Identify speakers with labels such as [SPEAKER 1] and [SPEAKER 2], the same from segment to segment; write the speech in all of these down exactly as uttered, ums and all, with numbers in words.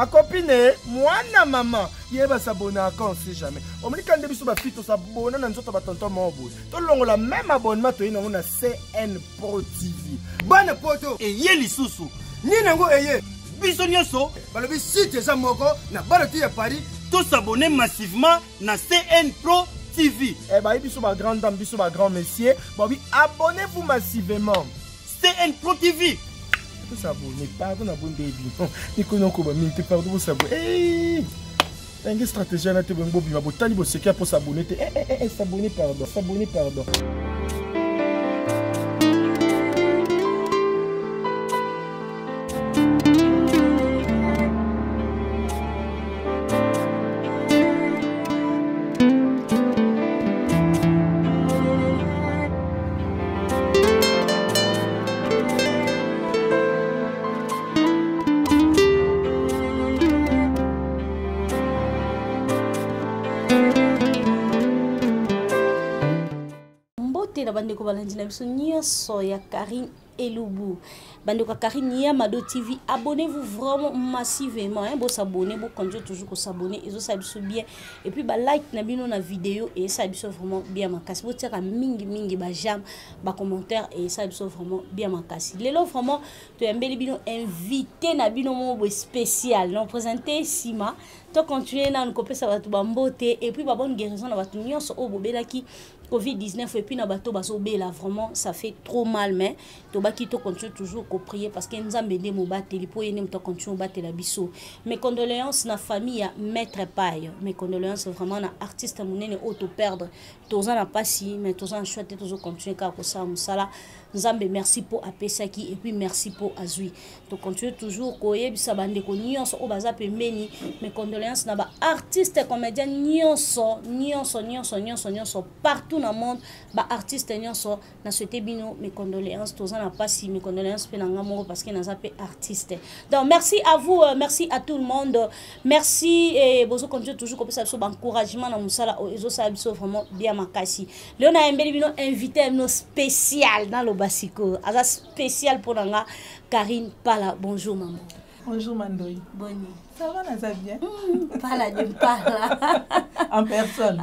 [SPEAKER 1] ma copine, moi na maman, il va s'abonner à quand on sait jamais. On me dit quand début sur ma fille, tout s'abonner, on a notre tonton Mambo. Tout le long, la même abonnement, tu on a C N Pro T V. Bonne poto.
[SPEAKER 2] Et yeli susu.
[SPEAKER 1] Ni nango eye.
[SPEAKER 2] Biso nyonso.
[SPEAKER 1] Balobi site za moko na baloti ya Paris.
[SPEAKER 2] Tous s'abonner massivement na C N Pro T V.
[SPEAKER 1] Eh bah, biso ma grande dame, biso ma grand monsieur. Bobby, abonnez-vous massivement.
[SPEAKER 2] C N Pro T V.
[SPEAKER 1] Vous s'abonner, pardon, na bon baby. Ni kono ko ba minute pardon, vous s'abonner. Hey! Une stratégie à la télé, Bobi, ma botali, vous c'est pour s'abonner. Eh, eh, eh, s'abonner, pardon, s'abonner, pardon.
[SPEAKER 3] Bandeko balandina biso nyonso ya Karine Elubu. Bandeko Karine ya Mado T V, abonnez-vous vraiment massivement, hein, bo s'abonner, bo continuer toujours ko s'abonner, et ça biso bien. Et puis ba like na bino na vidéo et ça biso vraiment bien makasi. Bo tira mingi mingi ba j'aime, ba commentaire et ça biso vraiment bien makasi. Lelo vraiment to yambeli bino invité na bino mo spécial, non présenter Sima. To continuer na nkope sa batu bambote et puis ba bonne guérison na batu nyonso o bobelaki covid dix-neuf et puis na bato basobe là vraiment ça fait trop mal mais to baki to continue toujours ko prier parce que nzambe de mo bateli po yene to continue batela biso. Mes condoléances na famille à Maître Paye, mes condoléances vraiment na artiste monene auto perdre toza na pasi mais toza en choix toujours continuer ka ko sa musala. Nzambe merci pour apesaki et puis merci pour azui. To continue toujours ko yebisa bande ko nyonso o baza pembeni. Mes condoléances na ba artiste comédien nyonso nyonso nyonso nyonso nyonso partout dans le monde ba artiste nyonso na souhaité bino mes condoléances toza na pasi mes condoléances pe na ngamoro parce que na zape artiste. Donc merci à vous, euh, merci à tout le monde. Merci et bozo continue toujours ko pesa so ba encouragement na musala o ezo sa biso vraiment bien makasi. Leona Mbeli bino invité no spécial dans le Basiko, asa spécial pour nga Karine Pala. Bonjour maman.
[SPEAKER 4] Bonjour Mandoy.
[SPEAKER 3] Bonne nuit.
[SPEAKER 4] Ça va, ça va bien?
[SPEAKER 3] Mmh, Pala, je parle.
[SPEAKER 4] En personne.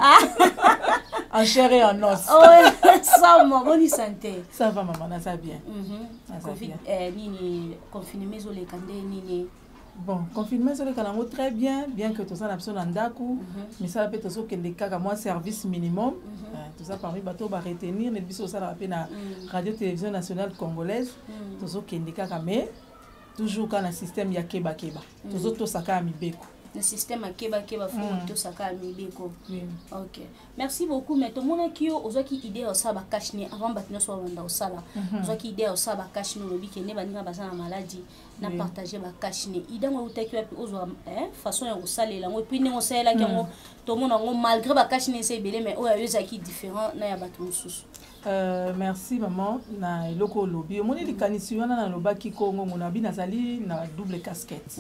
[SPEAKER 4] En chair et en os.
[SPEAKER 3] Oh, ça va, bonne santé.
[SPEAKER 4] Ça va maman, ça va bien.
[SPEAKER 3] Mhm. Covid, eh, nini confinement sur les candés, nini.
[SPEAKER 4] Bon, confinement sur les canaux très bien, bien que tout ça n'a pas besoin d'andaku, mais ça peut être que les cas à moi service minimum. Tout ça parmi bateau va retenir, mais bis ça la peine à radio télévision nationale congolaise. Tout ça que les cas mais toujours quand le système ya keba keba. Tout ça tout ça ka mi beko.
[SPEAKER 3] Le système à keba keba faut tout ça ka mi beko. OK. Merci beaucoup mais tout le monde qui ozo qui idée au ça ba cash ni avant batino so wanda au sala. Ozo qui idée au ça ba cash ni lobi ke ne baninga basana maladie na partager ba cash ni idée ngo utaki wapi ozo hein façon ya osalela ngo puis ngo sala ki ngo tout le monde ngo malgré ba cash ni c'est belé mais o ya yozaki différent na ya batu mususu.
[SPEAKER 4] Euh, merci maman na loko lobby moni likanisi wana na lobaki kongo ngona bi nazali na double casquette.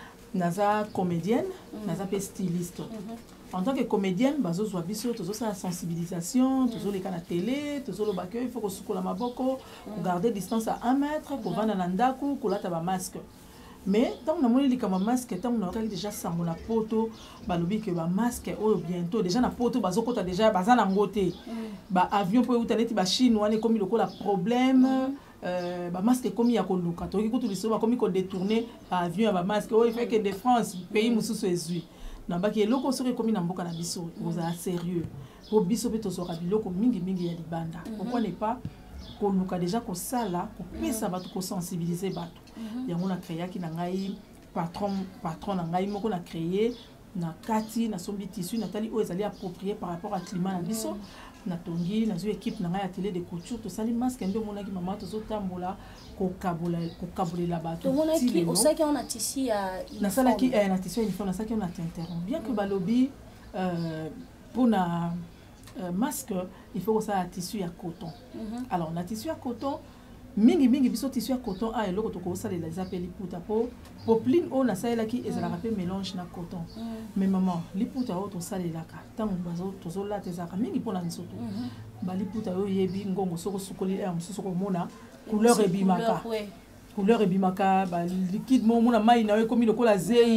[SPEAKER 4] Naza comédienne, naza pe styliste. En tant que comédienne, bazo zwa biso tozo sa sensibilisation, tozo les kana télé, tozo lo bakyo, il faut ko sukola maboko, garder distance à un mètre, ko vana na ndaku, ko lata ba masque. Mais tant na moni likama masque, tant na kali déjà sango na poto, balobi que ba masque o bientôt déjà na poto bazo kota déjà bazana ngote. Ba avion po utaneti ba Chine wane komi lokola problème. Euh, ba masque comme ya koluka to ki kutu liso ba komi ko détourner avion ba masque o il fait que de France pays mususu ezui na ba ki eloko sori komi na mboka na biso oza sérieux po biso beto so biloko mingi mingi ya libanda pourquoi ne pas koluka déjà ko sala ko pesa ba ko sensibiliser bato yango na créer ki na ngai patron patron na ngai moko na créer na kati na sombi tissu na tali o ezali approprié par rapport à climat na biso na tongi na zo équipe na ngai atelier de couture to sali masque ndo mona ki mama to zo tambola ko kabola ko kabolela bato
[SPEAKER 3] to mona ki o saki on a tissu ya
[SPEAKER 4] na sala ki eh na tissu uniforme na saki on a t'interrompt bien que balobi euh pour na euh, masque il faut ça tissu ya coton. Alors na tissu ya coton mingi mingi biso tissu ya coton a eloko to ko sala les appels liputa po popline o na sala ki ezala rappel mélange na coton. Mais maman liputa o to sala la ka tant bazo to zo la tezaka mingi pona nsoto ba liputa o yebi ngongo soko sukoli e amsusu ko mona couleur ebimaka couleur ebimaka ba liquide mo mona mai na we komi lokola zei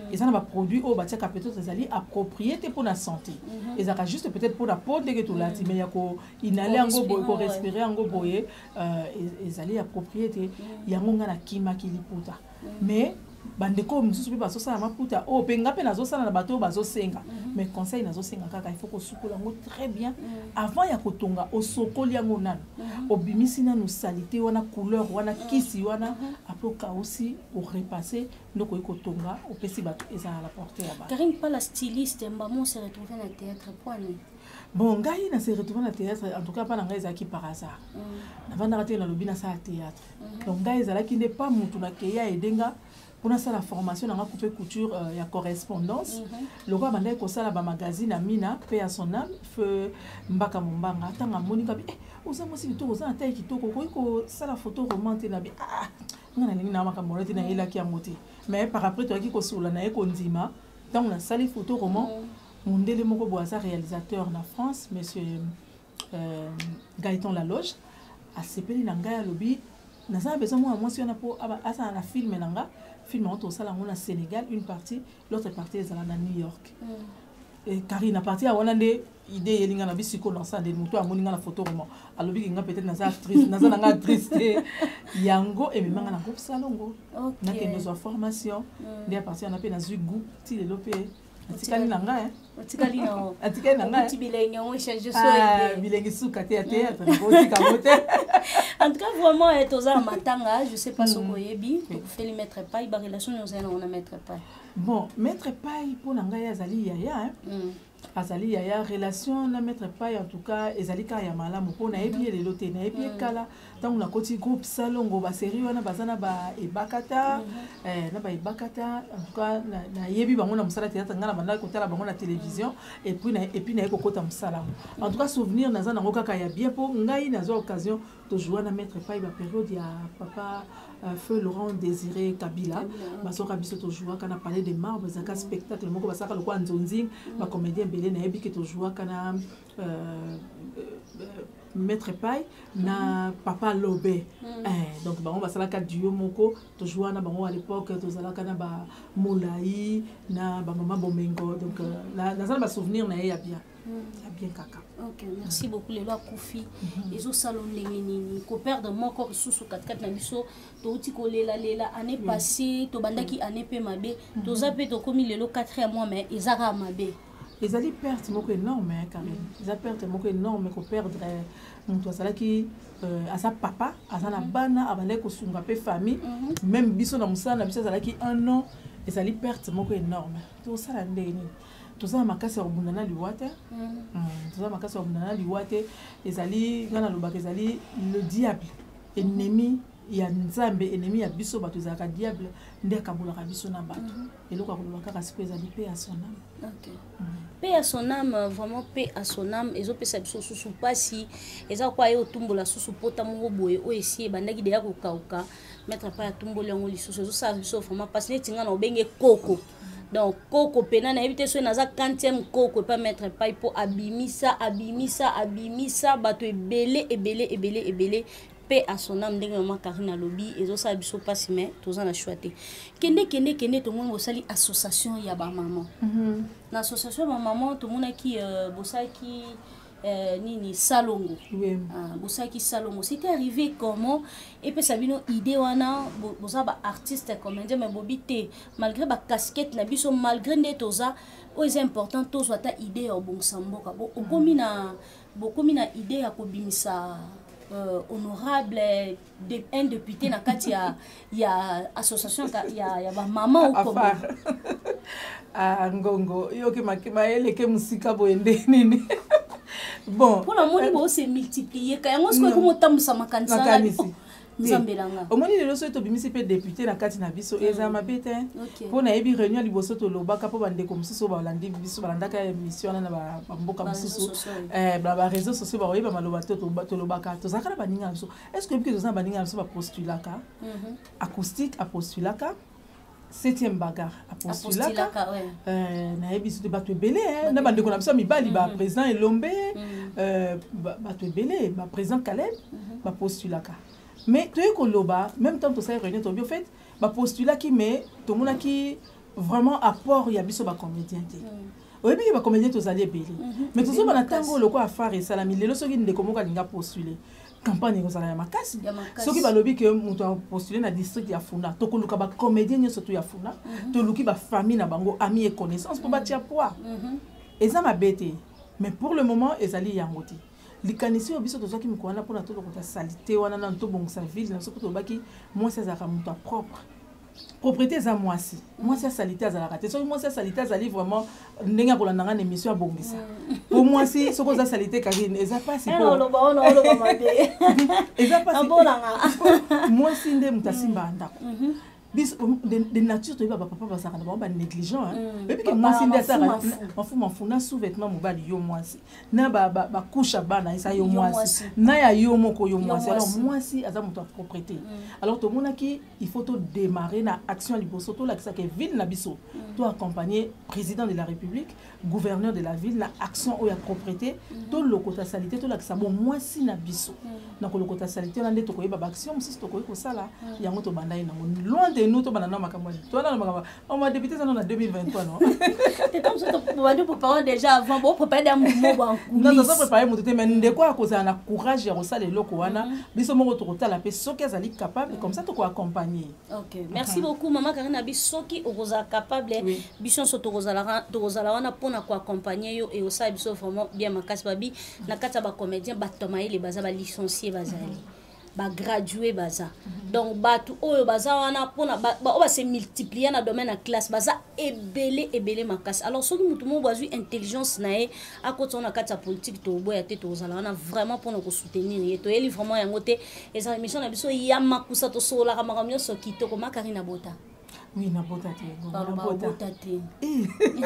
[SPEAKER 4] eza na baproduit oyo batiaka peut-être ezali approprié te mpona santé ezalaka juste peut-être mpona po ndenge tolati mais ya koinale yango boye korespire yango boye ezali approprié te yango nga na kimaki liputa mais bandeko mosusu mpe bazosala maputa oyo mpe nga mpe nazosala na bato oyo bazosenga mais conseil nazosenga kaka il faut kosukola yango très bien avant ya kotonga osokoli yango nano obimisi nano salite wana couleur wana kisi wana apres okausi orepasse ndoko oyi kotonga opesi bato eza na la porte ya bato.
[SPEAKER 3] Karine pas la styliste mbamo se retrouver na théâtre poane.
[SPEAKER 4] Bon ngai na se retrouver na théâtre en tout cas pas na ngai ezalaki par hasard navandaka te nalobi nasala théâtre donc ngai ezalaki nde pa mutu nakeya edenga pour ça la formation dans la coupe couture il y a correspondance le roi bandai ko sala ba magazine amina paix à son âme feu mbaka mombanga tanga monika bi oza mosi bitoko oza na taille kitoko ko ko sala photo romantique na bi ah ngana lingi na maka molati na ela ki amote mais par après toi qui ko sola na e ko ndima tant on a sali photo roman mondele moko boisa réalisateur na France monsieur euh, Gaëtan Laloge a sepeli na ngai alobi na ça besoin moi moi si on a pour asa na film nanga film au salon au Sénégal une partie l'autre partie est à New York mm. et Karine a parti à Hollande idée elinga na bisiko dans ça de moto amoninga na photo roman alobi nga peut-être na actrice na za nga actrice yango et même na groupe salongo na ke besoin formation mm. de partir na pe na zugu ti le lopé atikali nanga hein
[SPEAKER 3] atikali na
[SPEAKER 4] atikali nanga
[SPEAKER 3] ti bilenge on change so
[SPEAKER 4] ah bilenge suka te te ko tika mote
[SPEAKER 3] en tout cas vraiment est aux armes matanga je sais pas ce qu'on yebi pour faire les mettre pas il ba relation nous on a mettre pas
[SPEAKER 4] bon mettre pas pour nanga ya zali yaya hein azali yaya relation na mettre pas en tout cas ezali ka ya malamu po na ebi le loté na ebi kala tant na koti groupe salongo ba série wana bazana ba ebakata eh na ba ebakata en tout cas na yebi bango na musala théâtre ngana banda ko tala bango na télévision et puis na et puis na ko kota musala en tout cas souvenir na za na kaka ya bien po ngai na zo occasion to jouer na mettre pas ba période ya papa euh, feu Laurent Désiré Kabila basoka biso to jouer kana parler de marbre zaka spectacle moko basaka le kwa nzonzi ba comédien belé na yebi ke to jouer kana euh mettre paille na papa lobé eh donc bango basala ka duo moko to jouer na bango à l'époque to zala kana ba Moulaï na ba maman Bomengo donc na na ça ba souvenir na ya bien ya bien kaka.
[SPEAKER 3] Ok, merci beaucoup les lois Koufi les autres salons nini ko perdre mon corps sous quatre quatre na biso to uti ko lela lela année passée to bandaki année pe mabe to zape to komi lelo quatrième mois mais ezaka mabe
[SPEAKER 4] les ali perte moko énorme quand même les perte moko énorme ko perdre mon toi sala ki à sa papa à sa na bana abale ko sunga pe famille même biso na musana biso sala ki un an les ali perte moko énorme to sala ndeni tout ça makasi obundana liwate tout ça makasi obundana liwate ezali ngana lobaka ezali le diable ennemi ya nzambe ennemi ya biso bato ezalaka diable nde akabulaka biso na bato eloko akolobaka kasi po ezali paix à son âme.
[SPEAKER 3] Ok. Paix à son âme, vraiment paix à son âme. Ezo pesa biso susu pasi eza kwa yo tumbola susu pota mongo boye o esi bandaki deya ko kauka mettre pas ya tumboli yango lisusu ezo sa biso vraiment parce que tinga na obenge koko. Donc koko pena na éviter so naza quantième koko pas mettre pas pour abimisa abimisa abimisa bato ebele ebele ebele ebele paix à son âme ndenge maman Karine lobby ezo sa biso pasi mais toza na choité kende kende kende to mona bosali association ya ba maman na association ba maman to mona ki bosaki Euh, nini salongo
[SPEAKER 4] oui.
[SPEAKER 3] ah bosaki salongo c'était arrivé comment et puis sabino idée wana boza ba artiste comédien mais bobité malgré ba casquette na biso malgré netoza o est important to soit idée au bon samboka bo okomi na bokomi na idée ya kobimisa euh, honorable de un député na kati ya ya association ya ya ba maman ou comme
[SPEAKER 4] ah ngongo yoke makima ke musika boende nini. Bon,
[SPEAKER 3] pour la moni bo se multiplier ka yango sko ko motambusa makanisa nzambelanga
[SPEAKER 4] omoni lelo so to bimisi pe député na kati na biso eza mabete pour na yebi réunion liboso to lobaka po bande ko mususu ba landi biso balandaka émission na ba mboka mususu eh ba ba réseaux sociaux ba oyeba maloba to to lobaka to zakala baninga biso est-ce que biso za baninga biso ba postulaka acoustique a postulaka septième bagarre à postulaka euh na yebiso te bato belé hein na bande ko na biso mibali ba président Elombe euh bato belé ba président Caleb ba postulaka mais to ko loba même temps to ça réunion to bien fait ba postulaki mais to mona ki vraiment apport ya biso ba comédien te oyebi ba comédien tozali ebele mais tozo bana tango loko afare esalami lelo soki ndeko moko alinga postuler campagne kozala ya makasi soki balobi ke moto a postulé na district ya Funa tokoluka ba comédien nyonso to ya Funa toluki ba famille na bango amis et connaissances pour batia poids eza mabete mais pour le moment ezali yango te likanisi yo biso tozaki mikoana pona to lokota salité wana na to bongisa ville na soko to baki moi c'est za moto propre propriété za moi si moi c'est salité za la so moi c'est salité za li vraiment ndenge ko landanga na émission bongisa pour moi si soko za salité Karine eza pas si
[SPEAKER 3] pour lo ba lo ba made
[SPEAKER 4] eza pas si moi si ndé mutasimba ndako bis de nature to ba papa ba sakana ba négligent hein et puis moi si ndé ça mafu mafu na sous-vêtement mobali yo moi si na ba ba couche bana isa yo moi si na ya yo moko yo moi si alors moi si aza moto propriété alors to monaki il faut to démarrer na action liboso to la que ça que ville na biso to accompagner président de la République gouverneur de la ville na action o ya propriété to lokota salité to la que ça bon moi si na biso na ko lokota salité na ndé to ko yeba action musi to ko ko sala yango to bandai na loin de nous to banana makamwa to na makamwa on m'a débuté ça en deux mille vingt-trois non
[SPEAKER 3] c'est comme ça to pour pour parler déjà avant bon préparer un mouvement bon
[SPEAKER 4] non non ça préparer moto te mais ndeko a cause na courage ya osala eloko wana biso moko to kotala pe soki azali capable comme ça to ko accompagner.
[SPEAKER 3] OK merci beaucoup maman Karine bisoki okoza capable biso so to kozala to kozala wana pona ko accompagner yo et osala biso vraiment bien makasi babi na kata ba comédien batoma ile baza ba licencié bazali ba gradué baza donc batu oyo baza wana pona ba ba se multiplier na domaine na classe baza ebele ebele makasi alors soki mutu mo bazui intelligence nae akotso na kata politique to boya te to zala wana vraiment pona ko soutenir ye to eli vraiment yango te eza émission na biso ya makusa to sola ka makamyo so kitoko Makarine Bota.
[SPEAKER 4] Oui, na bota te.
[SPEAKER 3] Na bota te. Eh.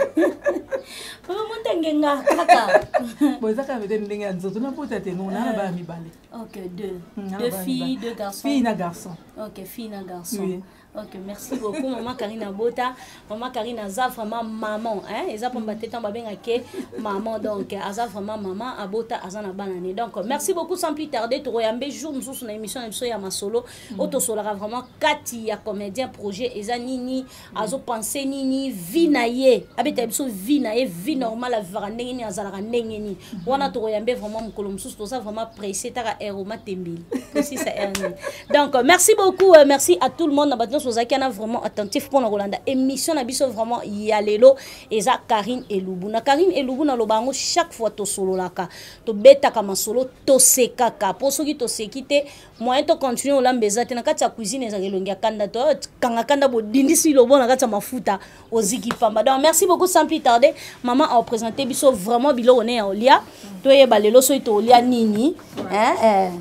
[SPEAKER 3] Papa montenga nga kaka.
[SPEAKER 4] Boza ka vete ndenge nzoto na bota te no na ba mi bale.
[SPEAKER 3] OK, deux. Deux filles, deux garçons.
[SPEAKER 4] Fille na garçon.
[SPEAKER 3] OK, fille na garçon. Oui. OK, merci beaucoup maman Karine Bota. Maman Karine aza vraiment maman hein, eza pomba tete ba benga ke maman donc aza vraiment maman Abota aza na banane. Donc merci beaucoup sans plus tarder to royambe jour nous sur na émission émission ya masolo auto solara vraiment kati ya comédien projet eza nini azo penser nini vie na ye abeta biso vie na ye vie normale avara ndenge ni azala ndenge ni wana to royambe vraiment mukolo mususu to ça vraiment pressé tara eroma tembeli aussi ça erni. Donc merci beaucoup merci à tout le monde Sozaki ana vraiment attentif pour Rolanda émission na biso vraiment ya lelo eza Karine Elubu na Karine Elubu na lobango chaque fois to solo laka to beta kama solo to sekaka po soki to sekite moyen to continuer olambeza te na kati ya cuisine eza kelongia kanda to kanga kanda bo dindisi lobo na kati ya mafuta oziki pamba. Donc merci beaucoup sans plus tarder maman a présenté biso vraiment biloko ne ya olia to yeba lelo so to olia nini hein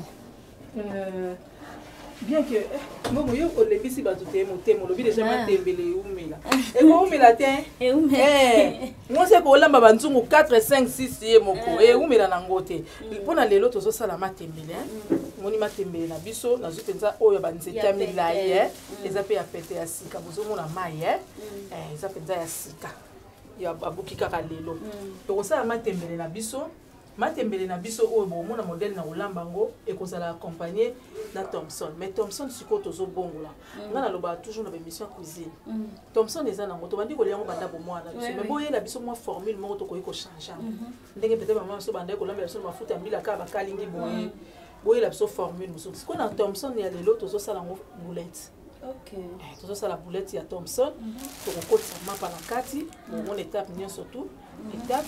[SPEAKER 3] euh
[SPEAKER 4] bien que moi yo ko lebisi batu te mo te mo lobi déjà ma tembele umela e ko umela te
[SPEAKER 3] e umela
[SPEAKER 4] eh moi c'est ko lamba banzungu quatre cinq six ye moko e umela na ngote pona lelo tozo sala ma tembele moni ma tembele na biso na zupenza oyo banzeta milaye eh eza pe ya pete ya sika bozo mona mai eh eh eza penza ya sika ya babuki kaka lelo to sala ma tembele na biso matembele na biso oyo bomona modèle na olamba ngo ekozala accompagner na Thompson mais Thompson siko tozo bongola ngana loba toujours na émission cuisine Thompson eza nango to bandi ko liango banda bomwana biso mais boye la biso moi formule moko to ko ko changer ndenge peut-être maman so banda ko lamba biso mafuta mbila ka ba kalingi boye boye la biso formule muso siko na Thompson ya lelo tozo sala ngo boulette.
[SPEAKER 3] OK
[SPEAKER 4] tozo sala boulette ya Thompson to ko kotsa mapa na kati mon étape nyo surtout étape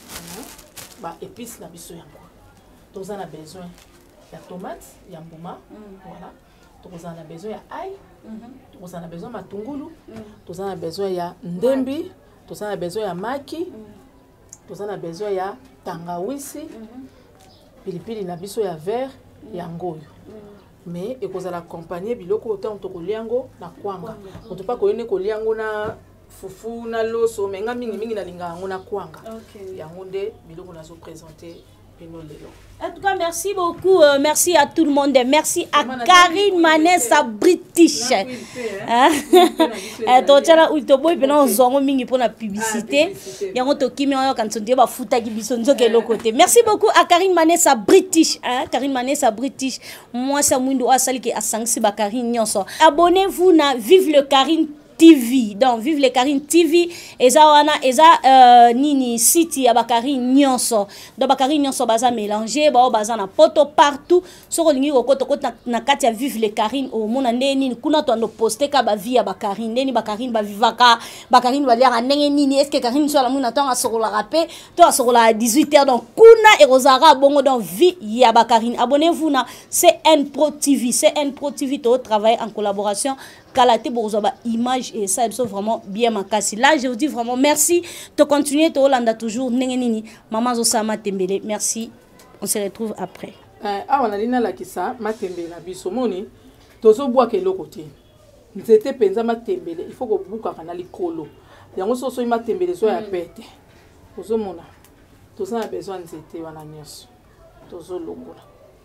[SPEAKER 4] ba épices na biso yango toza na besoin ya tomate ya mbuma voilà toza na besoin ya ail toza na besoin matungulu toza na besoin ya ndembi toza na besoin ya maki toza na besoin ya tangawisi pilipili na biso ya vert ya ngoyo mais ekozala accompagner biloko autant to koliango na kwanga to pas koyene koliango na fufu na loso menga mingi mingi na linga ngona kwanga yango nde biloko nazo présenter peno lelo.
[SPEAKER 3] En tout cas, merci beaucoup. Euh, merci à tout le monde. Merci à Karine Manessa British. Hein? Tu as eu boy pendant zongo mingi pour la publicité. Yango to kimi on quand on dit ba futa ki biso nzoke lo côté. Merci beaucoup à Karine Manessa British. Hein? Karine Manessa British. Moi ça mundo asali ki asangsi ba Karine nyonso. Abonnez-vous na Vive le Karine T V. Donc vive les Karine T V. Eza wana eza euh, nini city ya Karine nyonso. Donc Karine nyonso baza mélanger, ba baza na poto partout. Soko lingi kokoto kota na kati ya vive les Karine au mona nini kuna to ando poster ka ba vie ya Karine. Neni Karine ba vivaka, Karine ba liara ndenge nini est-ce que Karine so la muna tanga soko la rapé, to soko la à dix-huit heures donc kuna et Rosara bongo donc vie ya Karine. Abonnez-vous na C N Pro T V. C N Pro T V to travaille en collaboration Kalate Bourzoba image et ça ils sont vraiment bien makasi. Là je vous dis vraiment merci. To continuer to Hollanda toujours nengenini. Maman Zosama Tembele. Merci. On se retrouve après.
[SPEAKER 4] Ah on a lina la kisa Matembele na biso moni. Tozo bois ke lokote. Nzete penza Matembele. Il faut que buka kana likolo. Yango so so Matembele so ya pete. Tozo mona. Tozo na besoin nzete wana nyonso. Tozo longola.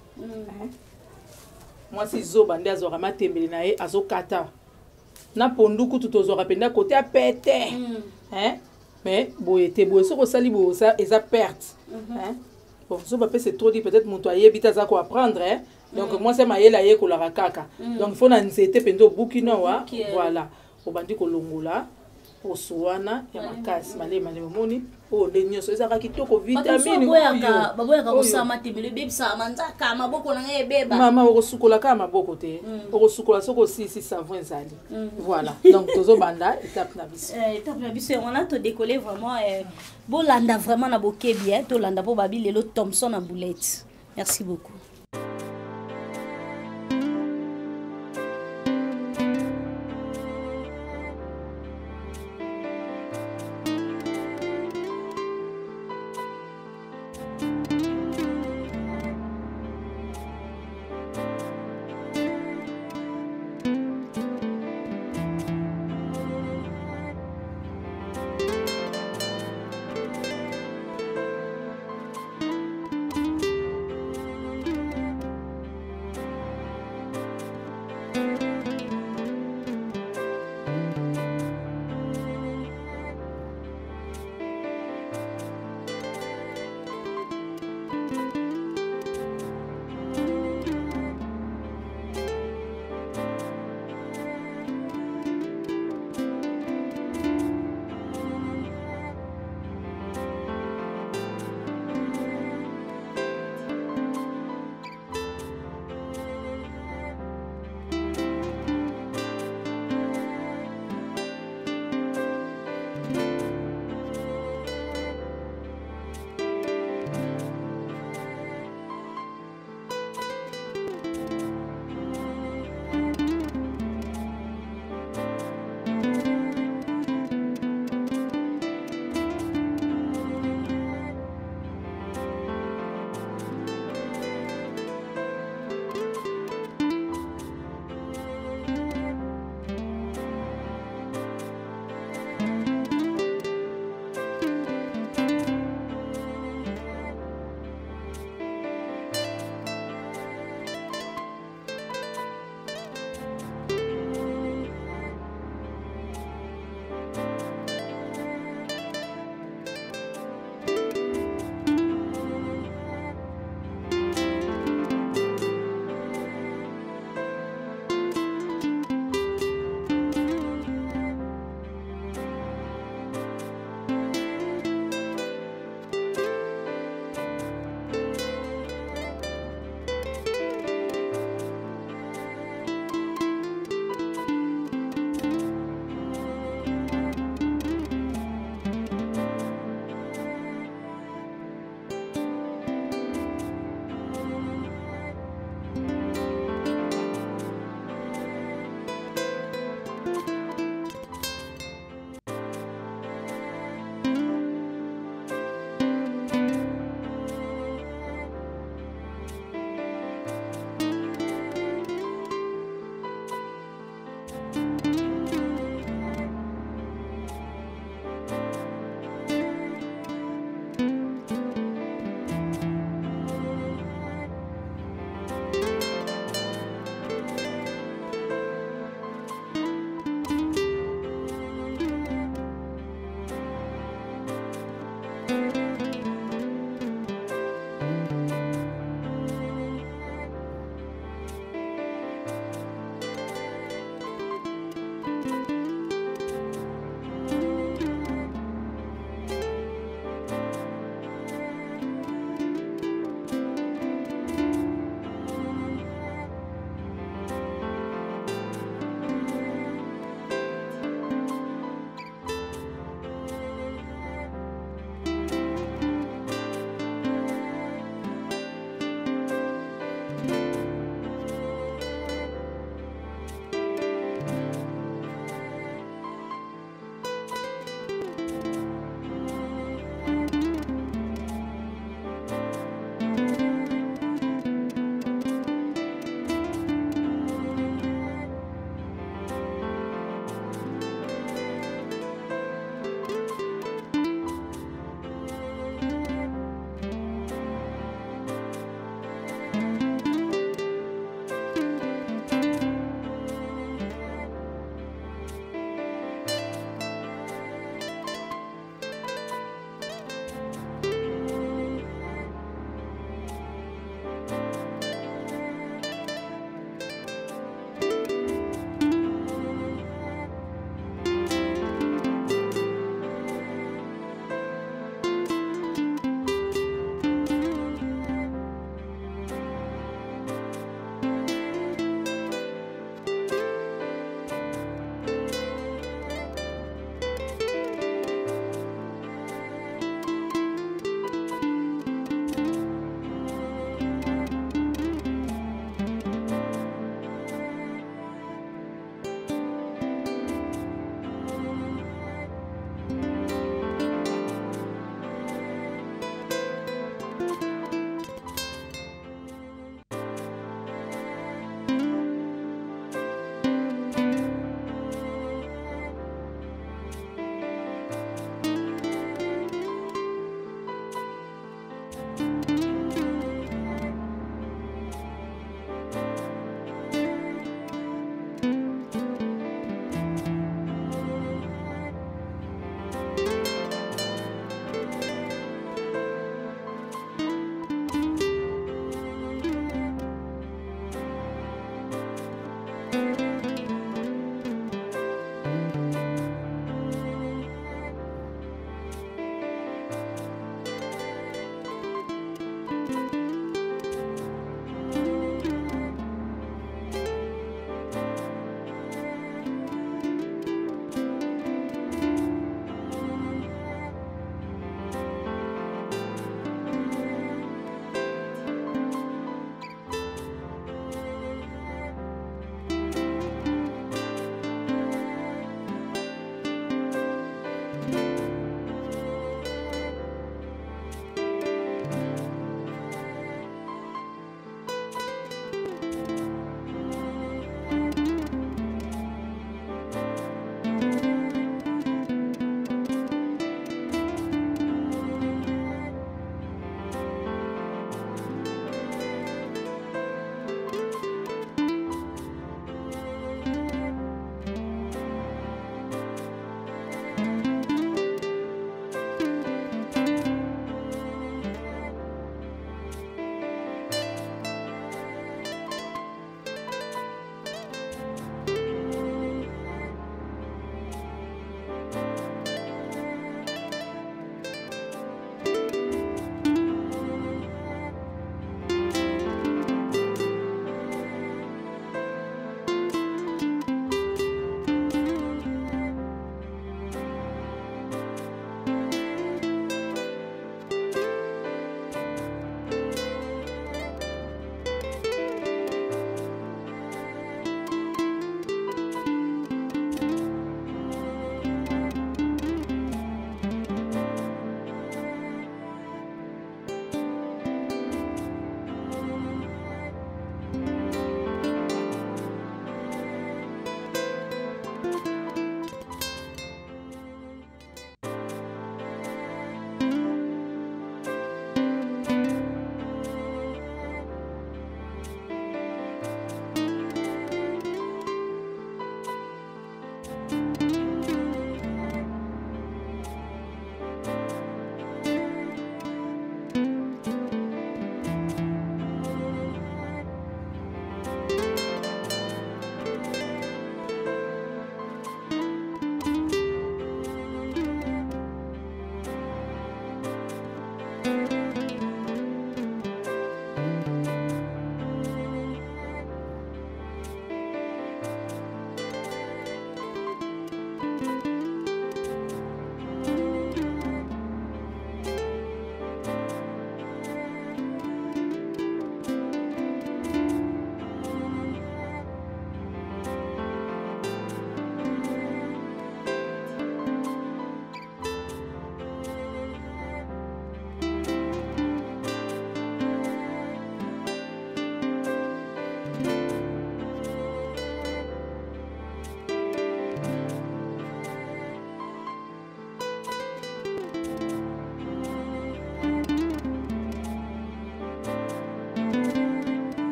[SPEAKER 4] Moi si zoba nde azora Matembele na ye azokata na ponduku tutozora penda côté a pété hein mais boyete boye soko sali bo ça eza perte hein bon zoba peut c'est trop dit peut-être mon toyer bita za ko apprendre hein donc moi c'est mayela ye ko la kaka donc faut na nzete pendo bukino wa voilà obandi ko longola osoana ya makasi male male moni o de nyoso ezaka kitoko vitamine
[SPEAKER 3] boyaka baboyaka ko sa Matembele bebisa manzaka maboko na ngai beba
[SPEAKER 4] mama okosukola ka maboko te okosukola soko sisi savon zali voilà donc tozo banda étape na biso
[SPEAKER 3] euh étape na biso on a to décoller vraiment euh, bolanda vraiment na bokebi hein to landa po babi lelo Thompson na boulette. Merci beaucoup.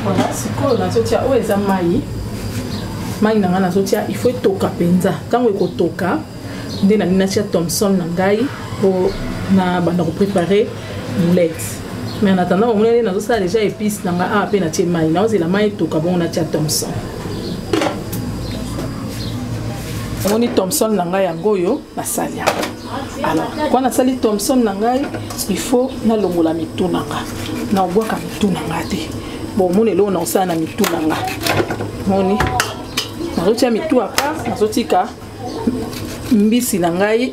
[SPEAKER 4] Voilà, sikoyo nazotia oyo eza mai. Mai nanga nazotia il faut toka penza. Tango ekotoka nde na ninatia Thomson na ngai po na banda ko préparer boulette. Mais en attendant on est nazosala déjà épices nanga a pe na tie mai. Na ozela mai toka bon na tia Thomson. On est Thomson na ngai yango yo basali. Alors, quand on a sali Thomson na ngai, il faut na longola mitu nanga. Na obwaka mitu nanga te. Bon, mon elo na osana mitu nanga. Moni. Nazotia mitu à part, nazotika mbisi na ngai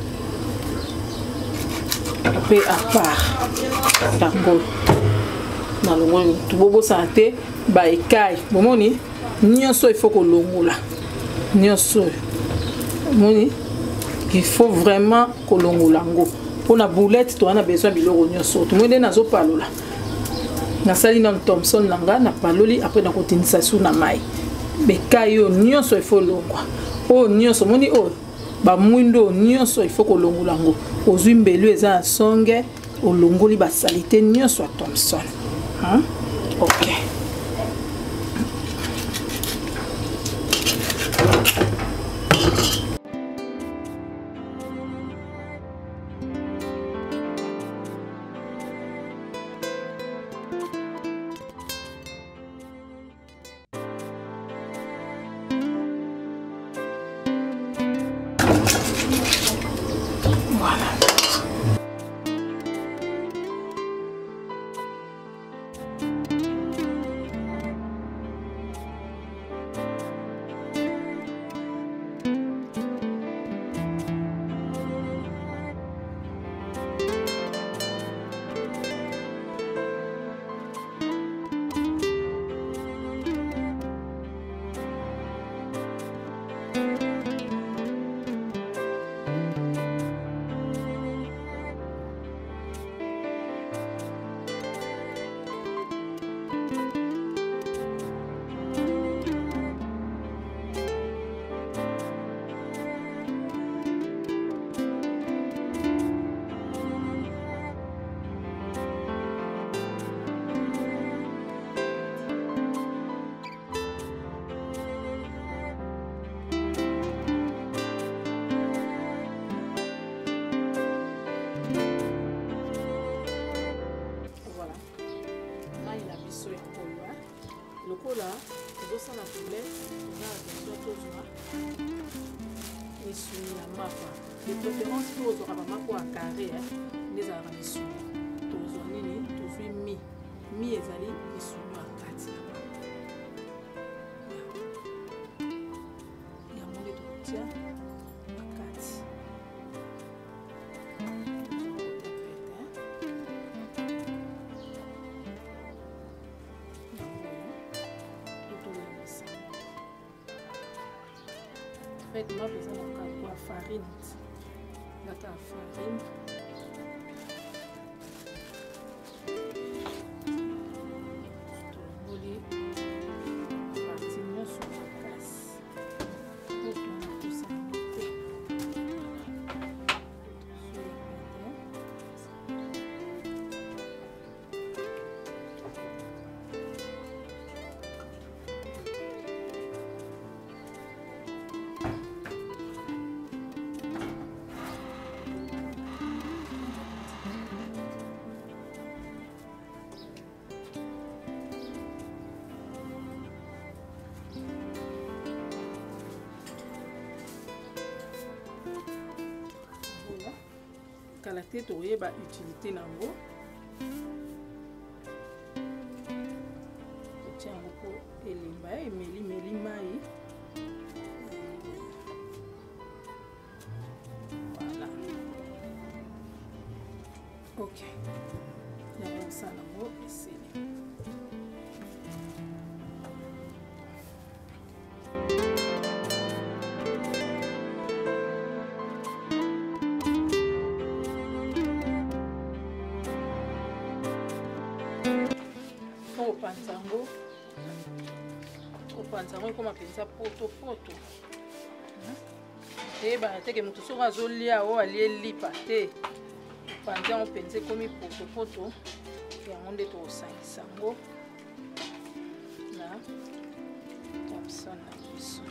[SPEAKER 4] pe à part. Tango. Na longola tu bobo santé ba ekai. Bon moni, nyonso il faut ko longola. Nyonso. Moni. Il faut vraiment que l'on lango. Pour la boulette, tu as besoin de l'oignon saut. Tout le monde est dans le palola. Na sali na Thomson langa na paloli après na continuer sous na mai. Bekayo nyonso il faut longwa. Oh nyonso moni oh ba mwindo nyonso il faut que l'on lango. Ozwi mbelu eza songe o longoli ba salité nyonso à Thomson. Hein? OK.
[SPEAKER 3] lokola tozosala boulette toza besoin tozwa misuni ya mapa de préférence mpe ozwaka bamako ya carré nde ezalaka misuni tozwa nini tozwi mi mi ezali misuni ya kati yango nde tokotia na kati fait moi besoin de la farine la farine tolongoli parti nyonso makasi po tona kosala te kala te toyeba utilité nango totia yango po elemba emelimeli mai voilà ok yango osala yango esili panzango opanzango ekoma mpenza poto poto eyebana teke moto soki azolia o alie lipa te panza yango mpenza ekomi poto poto yango nde tokosangisa yango
[SPEAKER 4] nyonso.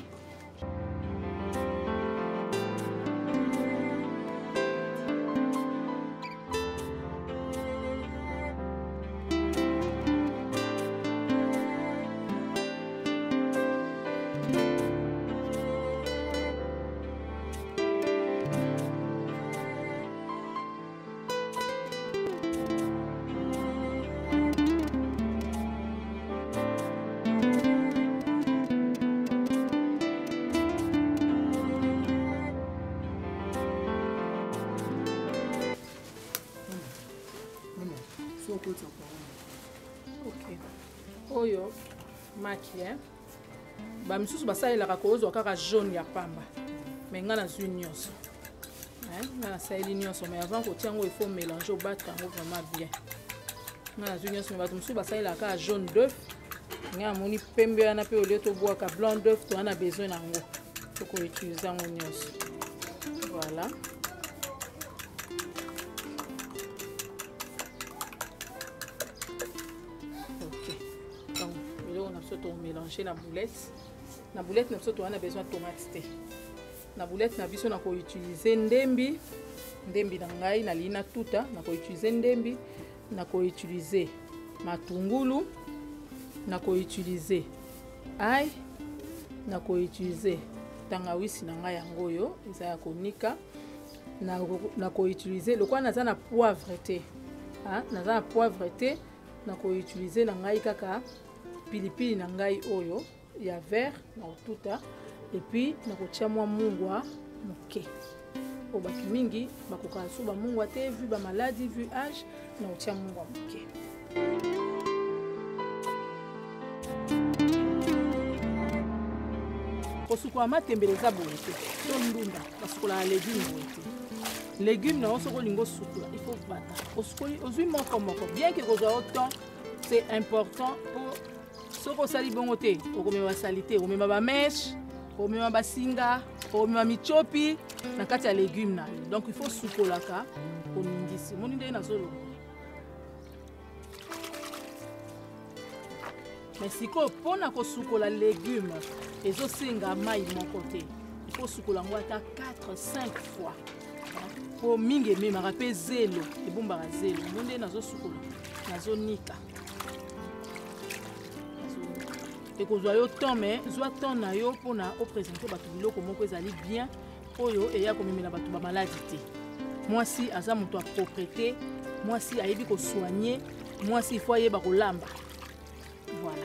[SPEAKER 4] Ok. Oyo maki hein. Ba misusu basalelaka kozwa kaka jaune ya pamba. Mais nga nazwi nyonso. Hein, nga nasaleli nyonso mais avant kotia ngo il faut mélanger battre yango vraiment bien. Nga nazwi nyonso mais bato misusu basalelaka kaka jaune d'œuf. Nga moni pembe wana pe olio to boaka blanc d'œuf to ana besoin nango. Toko utiliser yango nyonso. Voilà. On mélanger la boulette. La boulette, on a besoin de tomates. La boulette, on a utiliser ndembi. Ndembi nangai, na lina tuta. On a utiliser ndembi. On a utiliser matungulu. On a utiliser ail. On a utiliser tangawisi nangai yangoyo. Isa ya konika. On a utiliser le quoi na poivre té. Ah, na poivre té. On a utiliser nangai kaka pilipili na ngai oyo ya vert na ututa et puis na kotia mwa mungwa moke o baki mingi bakoka suba mungwa te vu ba maladie vu âge na kotia mungwa moke. Kosukola matembeleza boye te to ndunda basukola légume boye te légume na osoko lingo sukola il faut bata osukoli ozui moko moko bien que kozwa autant c'est important pour soko sali bongo te okomema salite okomema ba mèche okomema basinga okomema michopi na kati ya légume na donc il faut sukolaka oningisi moni nde na zolo mais siko pona ko sukola légume ezo singa mai moko te il faut sukola ngo ata quatre cinq fois po mingi mema rape zelo ebombaka zelo moni nde nazo sukola nazo nika. Et que vous avez autant mais soit tant na yo pour na au présenter bato biloko moko ezali bien oyo eya komemela bato ba maladie. Moi si aza moto a propreté, moi si ayebi ko soigner, moi si il faut yeba ko lamba. Voilà.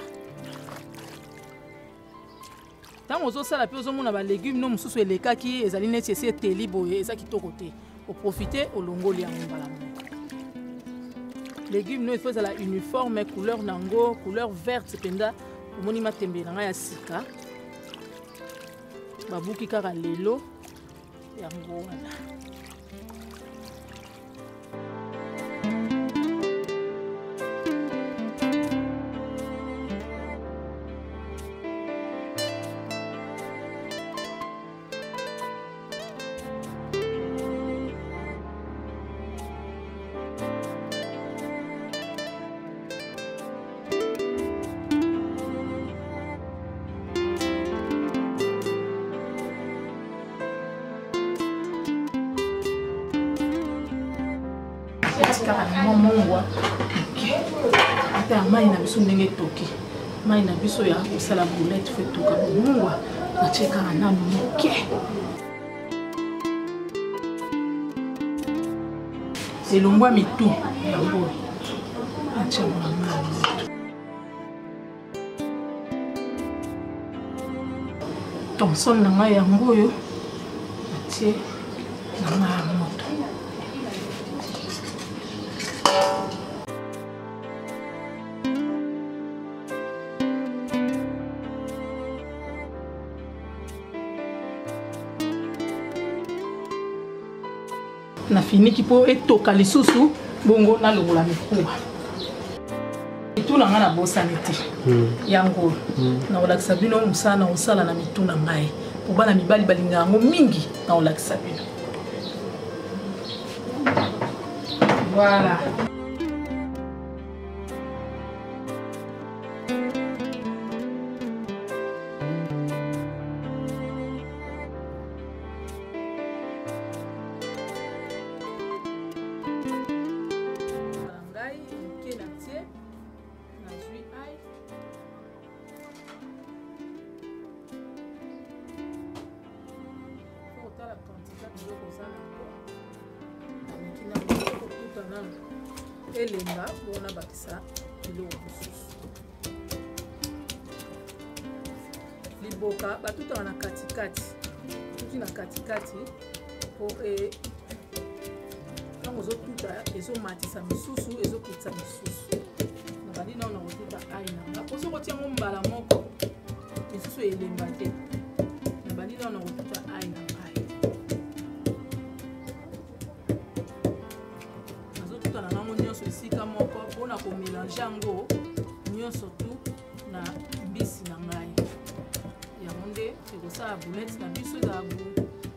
[SPEAKER 4] Tant ozo sala pe ozo mona ba légumes no mususu elekaki ezali neti ese teli boye eza kitoko te. Au profiter au longoli ya mbala. Légumes no il faut la uniforme couleur nango, couleur verte penda. Omoni matembe na ya sika babuki kaka lelo yango wana. Mongwa ata mai na biso ndenge toki mai na biso ya kosala boulette fe toka mongwa na cheka na moke elongwa mitu yango acha mwana Thomson na ngai yango yo atie na ma moto. Na finiki po etoka lisusu bongo na longola mikuwa mituna nga na bosani te yango na olakisa bino musana osala na mituna ngai po bana mibali balinga yango mingi na olakisa bino. Voilà. biloko oza nango namiki nango kokuta nano elenga mpona bakisa biloko mosusu liboka batutaka na katikati tuti na katikati po ntango ozotuta ezomatisa misusu ezokitisa misusu nabandi nao na kotuta ai nanga po soki otiango mbala moko misusu elemba te nabandi nao na kotuta ai na ngai nazotuta na nango nyonso esika moko mpona komélange yango nyonso tu na mbisi na ngai yango nde ekosala boulette na biso ezala bu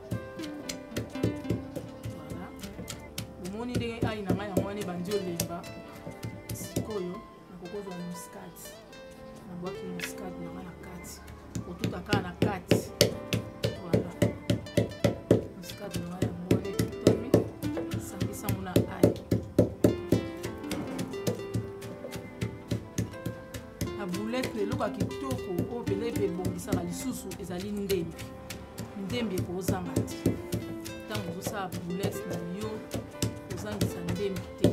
[SPEAKER 4] voilà bomoni ndenge ai na ngai yango wana ebandi olemba sikoyo nakokozwa muscade nabwaki muscade na ngai na kati kotuta kaka na kati voilà muscade na ngai yango wana etutami esangisango na ai na boulette eloko ya kitoko oyo pele mpe ebongisaka lisusu ezali ndembi ndembi ekozanga te ntango ozosala boulette na yo kozangisa ndembi te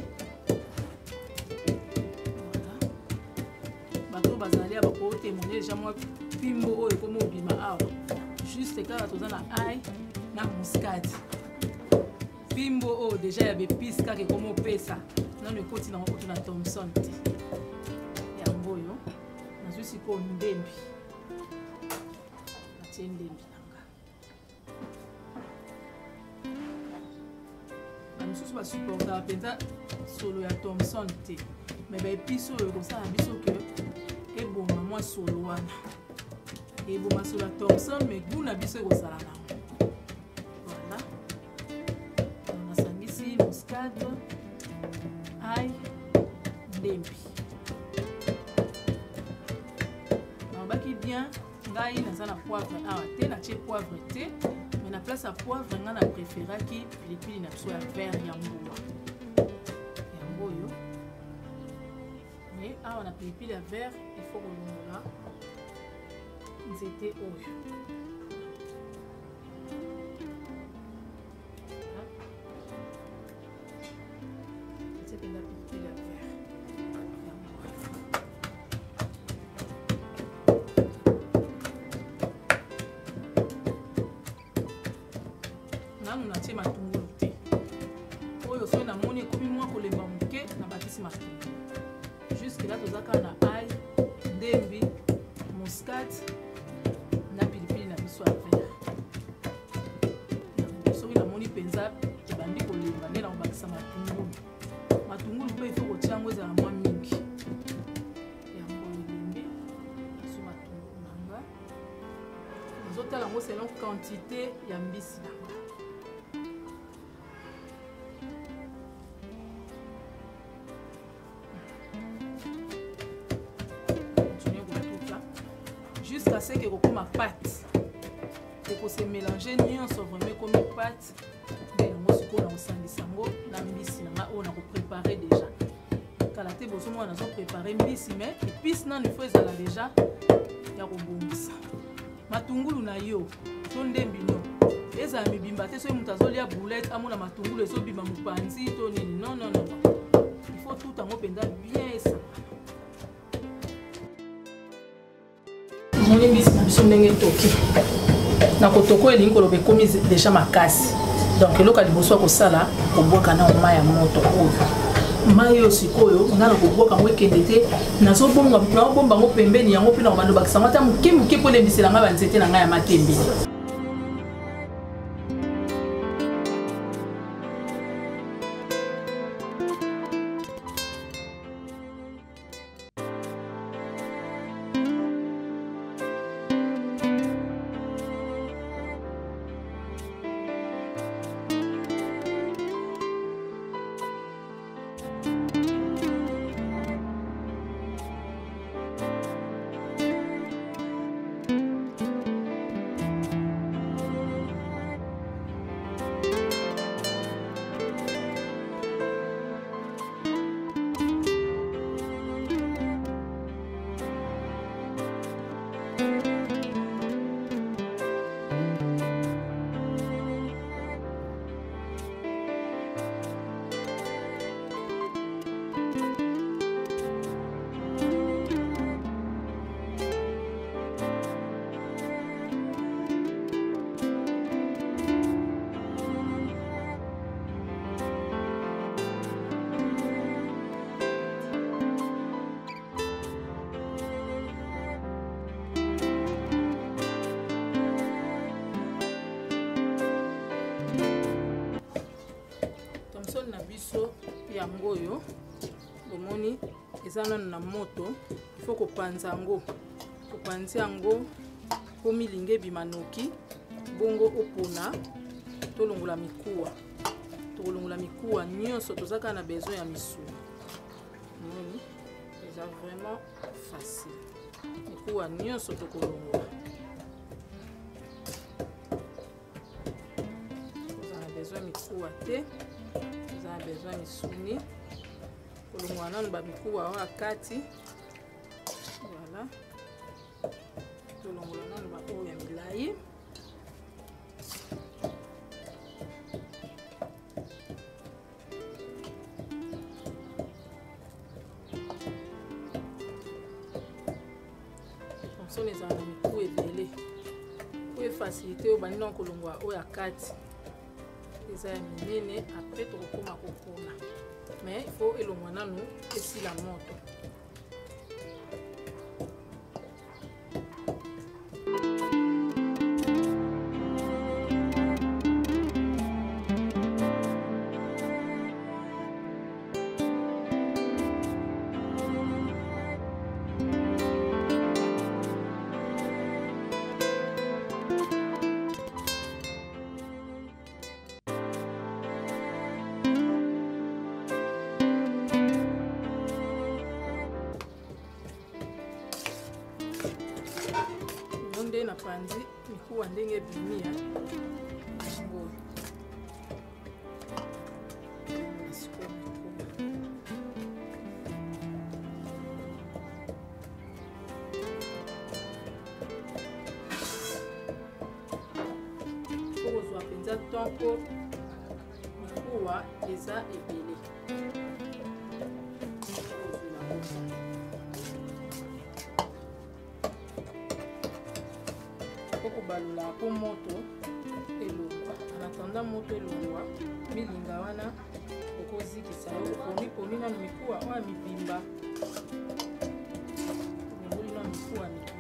[SPEAKER 4] bato oyo bazali aba kotemone deja mwa pimbo oyo ekoma obima awa juste kaka toza na ai na muscade pimbo oyo deja ya bepise kaka ekoma opesa nano ekoti nango koto na thomson te yango oyo nazwi sikoyo ndembi natie ndembi nanga bamisusu basupportaka mpenza solo ya thomson te me baepice oyo ekosala biso ke eboma mwa solo wana eboma solo ya thomson me gu na biso ekosala nango voilà nasangisi muscade ai ndembi nabaki bien ngai naza na poivre awa te natie poivre te me na place ya poivre ngai na préféraki pilipili na biso ya vert ya mbuma yango oyo me awa na pilipili ya vert ifo kolongola nzete oyo natie mpenza pilipili ya vert nanu natie matungulu te oyo soki namoni ekomi mwa kolemba moke nabakisi matungulu juske la toza kaka na ai ndembi muscade na pilipili na biso ya vert soki namoni mpenza ebandi kolemba nde nakobakisa matungulu matungulu mpe ifo kotia yango ezala mwa mingi yango elembi naso matungulu nanga nazotala yango selon quantité ya mbisi nanga jusqu'à ce que ekokoma pâte ekose mélanger nyonso vraiment ekomi pâte nde yango sikoyo nakosangisa yango na mbisi nanga oyo nakoprépare déjà kala te bozomona nazoprépare mbisi mais épice nano ifo ezala déjà ya kobongisa matungulu na yo to ndembi no ezala mibimba te soki moto azolia boulette amona matungulu ezobima mopanzi to nini non non non ifo tout yango mpenza bien esangana moni mbisi na biso ndenge etoki na kotoko elingi koloba ekomi deja makasi donc eloko ya liboso ya kosala kobwaka na mai ya moto oyo mai oyo sikoyo nga na kobwaka yango ekende te nazobomba yango pembeni yango mpe na kobanda bakisa yango ata moke moke mpo elembisela ngai banzete na ngai ya matembeli biso yango oyo bomoni eza nanu na moto il faut kopanza yango kopanzi yango po milinga ebima noki bongo opona tolongola mikuwa tolongola mikuwa nyonso tozaka na besoin ya misuni moni eza vraiment facile mikuwa nyonso tokolongola tozana besoin mikuwa te tozana besoin misuni kolongola nanu bamikuwa oyo akati voilà tolongola nanu baoyo ya milai sonne ezala na miku ebele po efacilité oyo bandi na kolongwa oyo akati eza ya minene apres tokokoma kokona mais il faut elongwa nanu esila moto na panzi mikuwa ndenge bimia ngo kozwa penza tonko mikuwa eza ebele balula po moto elongwa anatanda moto elongwa milinga wana okozikisa okomi pomi na mikuwa oya mibimba omongoli na mikuwa mibimba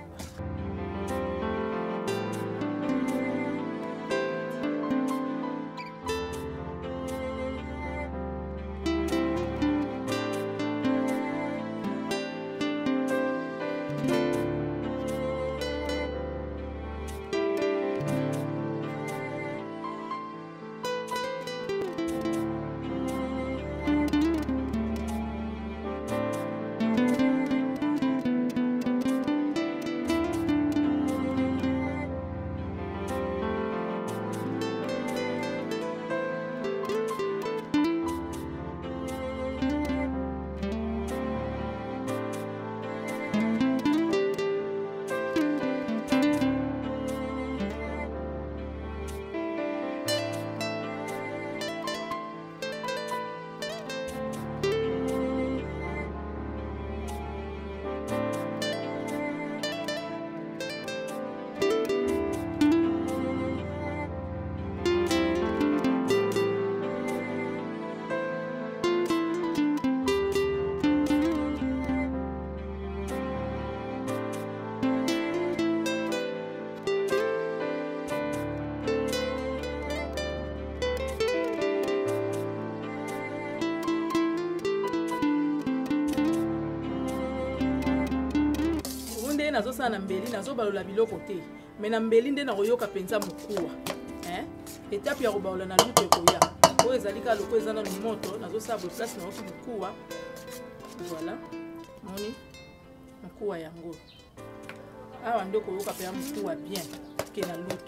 [SPEAKER 4] nazosala na mbeli nazobalola biloko te me na mbeli nde nakoyoka mpenza mokuwa etape ya kobalola na lutu ekoya oyo ezali kaka loko eza nanu moto nazosala boye place naoki mokuwa voilà moni mokuwa yango awa nde okoyoka mpenza mokuwa bien ke na lutu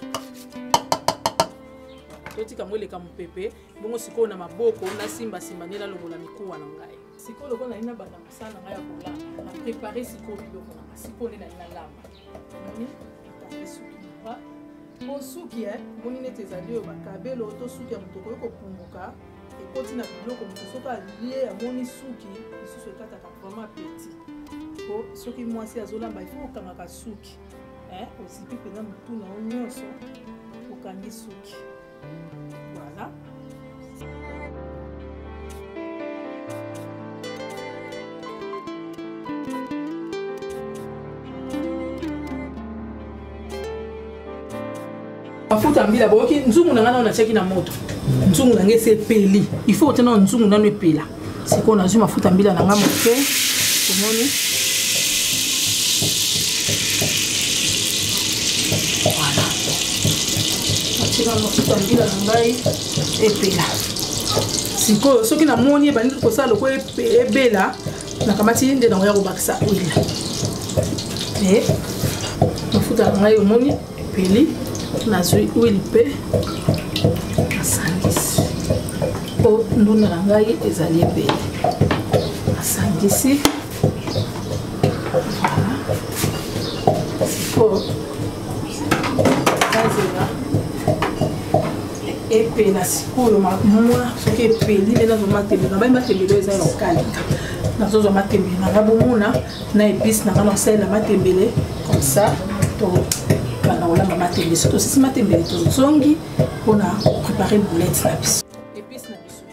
[SPEAKER 4] totika ngo eleka mopepe bongo sikoyo na maboko nasimbasimba nde nalongola mikuwa na ngai sikoyo loko nali na banda mosala na ngai ya kolamba na prépare sikoyo biloko na ngai sikoyo nde nali nalamba moni atambe suki mpa po suki moni nete ezali oyo bakabelo to suki ya moto okoki kopunguka ekoti na biloko moto soki alie amoni suki lisusu ekataka vraiment petit po soki mwasi azolamba ifo okangaka suki osipi mpenza motu na yo nyonso okangi suki. Voilà. Mafuta mbila boki nzumu na ngana unacheki na moto. nzungu na ngese peli il faut tena nzungu na no pela siko na zuma mafuta mbila na ngamo ke tomoni voilà atika mafuta mbila na ngai epela siko soki na moni bandi ko sala ko ebela na kamati nde na ya ko bakisa huile eh mafuta na ngai moni peli na zui huile pe asangisi po nduna na ngai ezali ebele asangisi siko azela epela sikoyo mwa soki epeli nde nazwa matembele na bai matembele eza lokalika nazozwa matembele nanga bomona na episi nanga nakosalela matembele comme ça to bana kolamba matembele so tosisi matembele tozongi mpona préparer boulette na biso episi na biso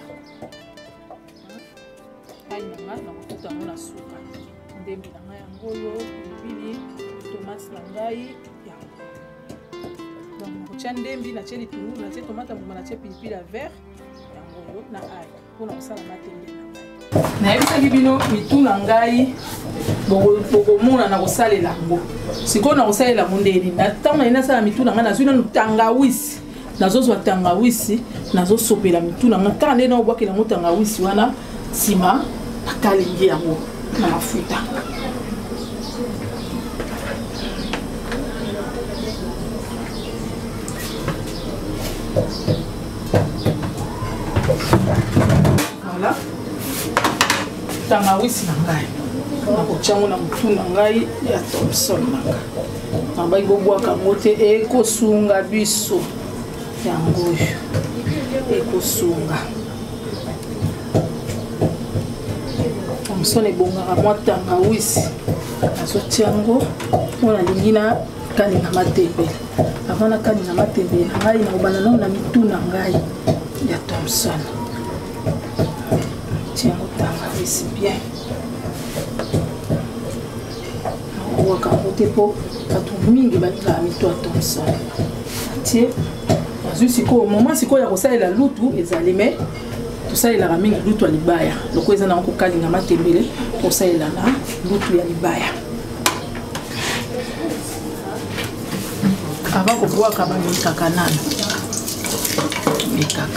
[SPEAKER 4] ai nanga nakotuta yango na suka ndembi na ngai yango oyo pilipili tomate na ngai yango donc nakotia ndembi natie litungulu natie tomate mbuma natie pilipili ya vert yango oyo na ai mpona kosala matembele na ngai nayebisaki bino mitu na ngai bokomona na kosalela yango sikoyo na kosalela yango ndeni ntango naye nasala mitu na ngai nazwi nano tangawisi nazozwa tangawisi nazosopela mitu na ngai kaka nde naobwakela yango tangawisi wana nsima nakalengi yango na mafuta voilà tangawisi na ngai nakotiango na mutu na ngai ya Thomson nanga nabai bobwaka yango te ekosunga biso yango oyo ekosunga Thomson ebongaka mwa tangawisi nazotia yango mpo nalingi na kalinga matembele avant na kalinga matembele na ngai nakobanda nao na mitu na ngai ya Thomson tiango tangawisi bien waka ngote po bato mingi balingaka mitu ya Thomson atie azwi sikoyo moment sikoyo ya kosalela lutu ezali me tosalelaka mingi lutu ya libaya loko eza nango kokalinga matembele kosalela na lutu ya libaya avant kobwaka bamekaka nano mekaka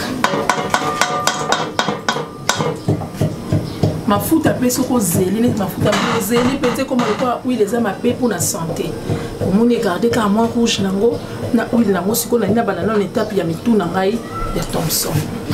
[SPEAKER 4] mafuta pe soko zeli ne mafuta zeli pe te comme quoi huile eza mabe pour la santé omoni garder ka moi rouge nango na huile nango siko na ina bana na étape ya mitu na ngai ya Thomson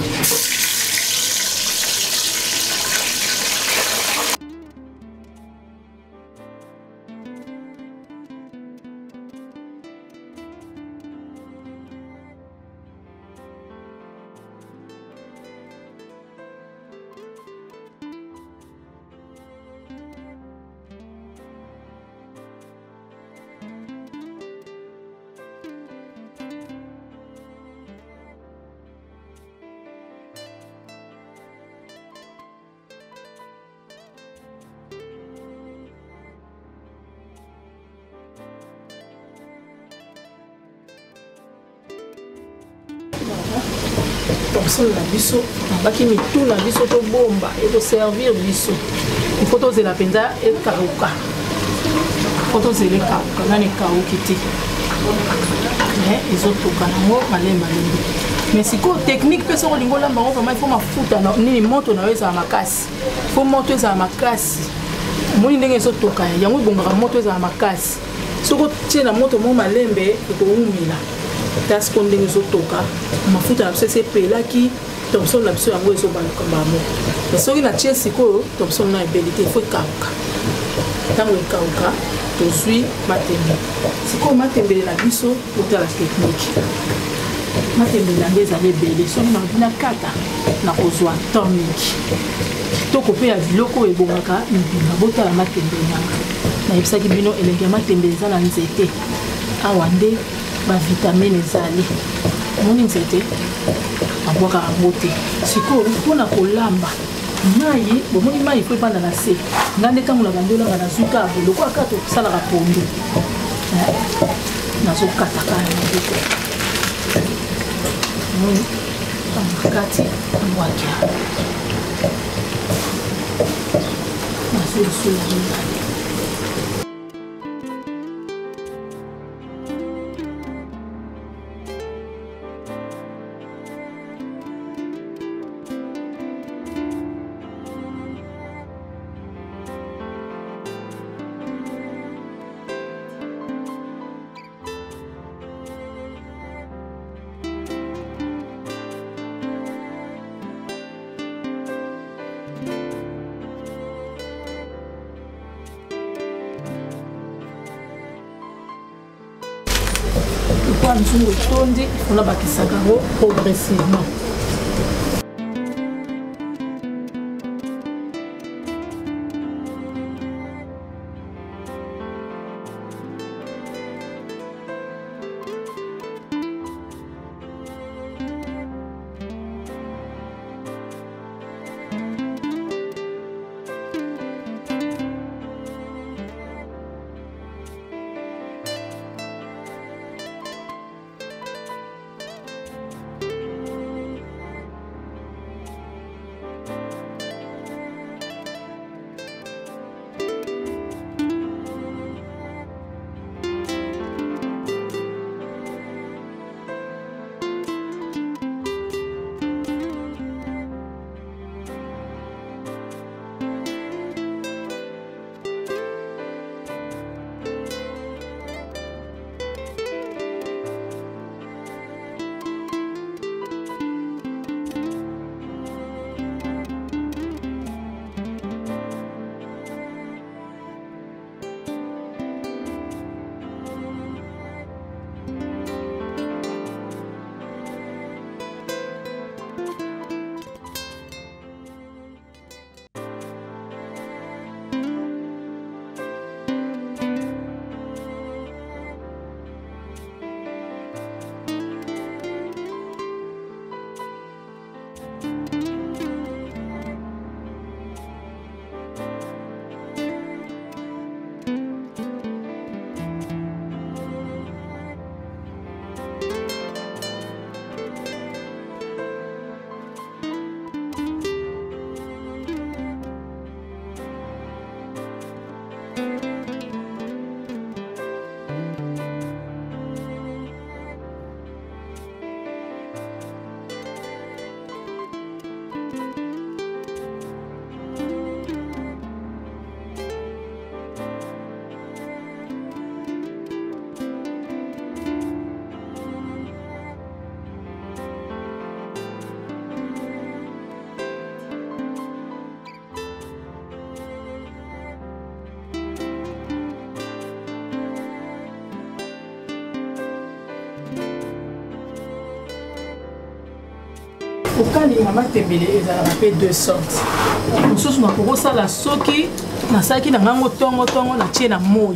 [SPEAKER 4] Thomson na biso baki mitu na biso to bomba et to servir biso il faut oser la penza et karuka faut oser le karuka nani kauki ti mais ils ont tout kanamo malemba lembi mais siko technique pe so lingola bango vraiment il faut mafuta na ni moto na weza makasi faut moto eza makasi moni ndenge so toka yango bongaka moto eza makasi soko tie na moto mo malembe ko umila tas kondenge zo toka mafuta na biso esepelaki Thomson na biso yango ezobaluka mbamo soki na tie sikoyo Thomson na ebelite ifo ekauka ntango ekauka tozwi matembele sikoyo matembele na biso otala technique matembele yango ezali ebele soki nakoki na kata na kozwa temps mingi kitoko mpe ya biloko oyo ebongaka mbinga botala matembele nanga nayebisaki bino elengi ya matembele eza na nzete awa nde bavitamine ezali omoni nzete abwakaka yango te sikoyo mpona kolamba mai bomoni mai ifo ebanda na se nga nde ntango na bandi olanga nazwi kabo lokola kaka tosalaka pondu nazokataka yango te Kati wakia. Masuri suri. Nous sommes on a bâti ça progressivement. Okalinga matembele ezala pe deux sortes. Mosusu na kokosala soki nasaki na ngango tongo tongo na tie na moi.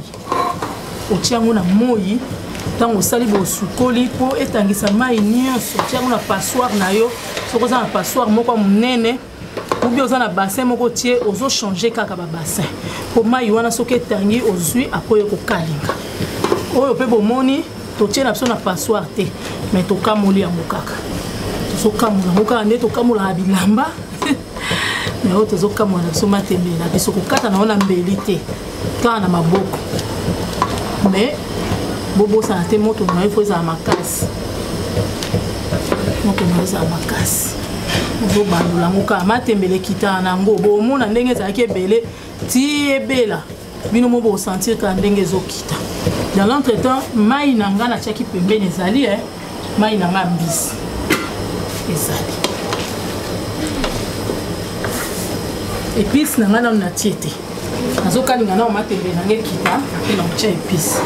[SPEAKER 4] Otiango na moi tango sali bo sukoli po etangisa mai nyonso. Otiango na passoire na yo, soko za na passoire moko munene. Ou bien oza na bassin moko tie ozo changer kaka ba bassin. Po mai wana soki etangi ozui akoye kokalinga. Oyo pe bomoni to tie na biso na passoire te, mais to kamoli ya mokaka. Sokamula moka ande to kamula bilamba mais auto zokamula so matembele na biso kokata na ona mbelite kana na maboko mais bobo sa te moto na ifo za makasi moto na za makasi zo bandula moka matembele kita na ngo bo mona ndenge za ke bele ti ebela bino mo bo sentir ka ndenge zo kita dans l'entretemps mai na ngana chaki pembeni ezali eh mai na ngambisi ezali épice na ngana na tiete nazo kalinga na matembele na ngekita na mcha épice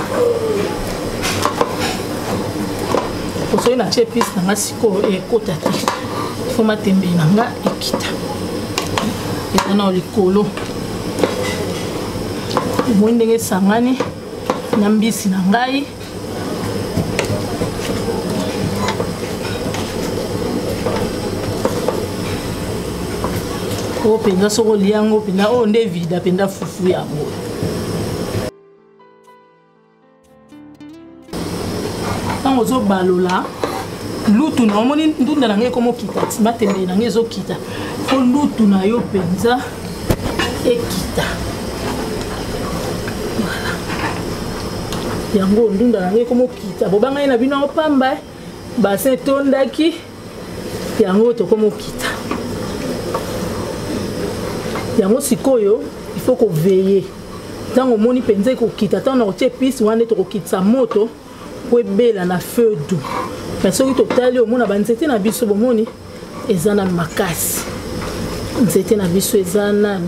[SPEAKER 4] koso na cha épice na ngasiko e kota te fo matembele na nga ekita eta na likolo mwendenge sangani na mbisi na ngai o penda soko liango penda o nde vida penda fufu yango tango zo balola lutu na omoni ndunda na ngai komo kita tima tembe na ngai zo kita po lutu na yo penza ekita voilà yango ndunda na ngai komo kita boba ngai na bino opamba bassin tondaki yango to komo kita yango sikoyo il faut ko veiller tango moni penza ko kita tango na tie piste wane to ko kitsa moto po ebela na feu doux mais soki totali omona banzete na biso bomoni eza na makasi nzete na biso eza nanu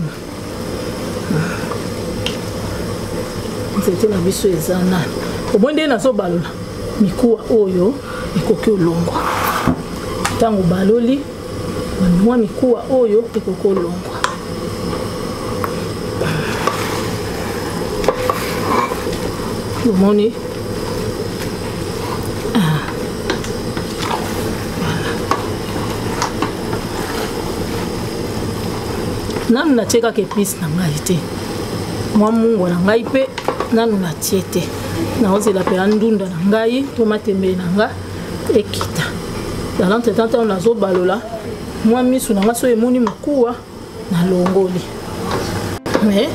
[SPEAKER 4] nzete na biso eza nanu omoni nde nazobalola mikuwa oyo ekoki olongwa ntango baloli bamwa mikuwa oyo ekoki olongwa omoni nanu natie kaka épice na ngai te mwa mungo na ngai mpe nanu natie te naozela mpe ndunda na ngai to matembele na nga ekita dans l'entretemps ntango nazobalola mwa misu na ngai so emoni mokuwa nalongoli mais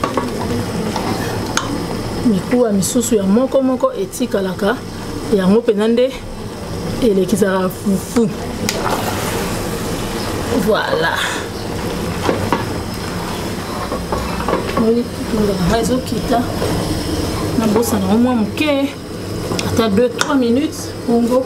[SPEAKER 4] mikuwa misusu ya moko moko etikalaka yango mpenza nde elekisaka fufu voilà oui on va ezokita na bosa na mwa moke ata deux trois minutes bongo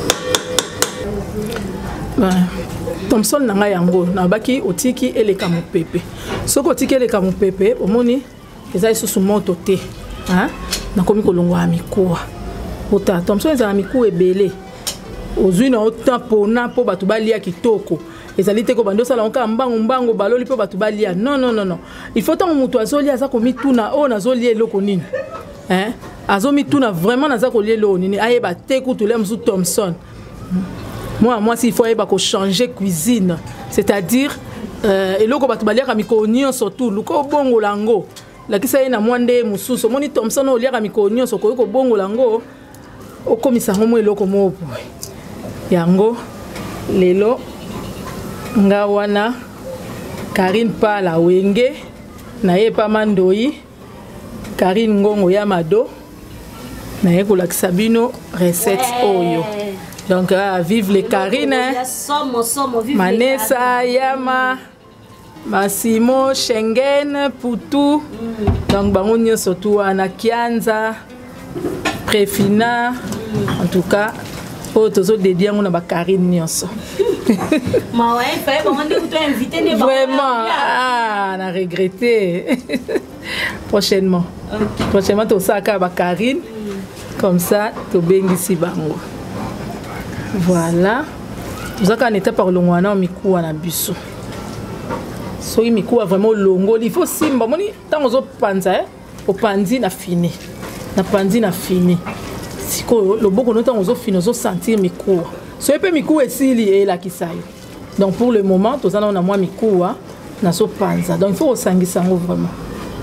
[SPEAKER 4] Thomson na ngai yango nabaki otiki eleka mopepe soki otiki eleka mopepe omoni eza lisusu moto te nakomi kolongwa ya mikuwa ota Thomson ezala mikuwa ebele ozwi na otan mpona mpo bato balia kitoko ezali te ko bando sala onka mbango mbango baloli mpo bato balia non non non non il faut tango moto azolia aza komituna oyo nazolia eloko nini hein azomituna vraiment naza kolia eloko nini ayeba te kutu mosu Thomson moi moi s'il faut ayeba ko changer cuisine c'est-à-dire euh, eloko bato baliaka mikoni surtout luko bongo lango lakisa ye na mwande mususu moni Thomson oliaka mikoni so ko bongo lango okomisa ngomo eloko mopo yango lelo nga wana Karine Pala wenge na ye pa mandoi Karine Ngongo ya mado na ye kolakisa bino recette oyo donc ah, vive les Karine Manessa Yama Massimo Schengen Poutou mm. donc bango nyonso tu wana Kianza Préfina mm. en tout cas oh tozo dédié ngona ba Karine nyonso ma ouais fallait vraiment dire que tu es invité ne vraiment ah on a regretté prochainement okay. Prochainement to saka ba Karine mm. comme ça to bengisi bango voilà tozaka en état par longwana mikuwa na biso so mikuwa vraiment longo il faut simba moni tango zo panza eh opanzi na fini na panzi na fini siko loboko no tango zo fini zo sentir mikuwa so epe mikuwa esili e la kisayo donc pour le moment tozana on a moi mikuwa na so panza donc il faut osangisa ngo vraiment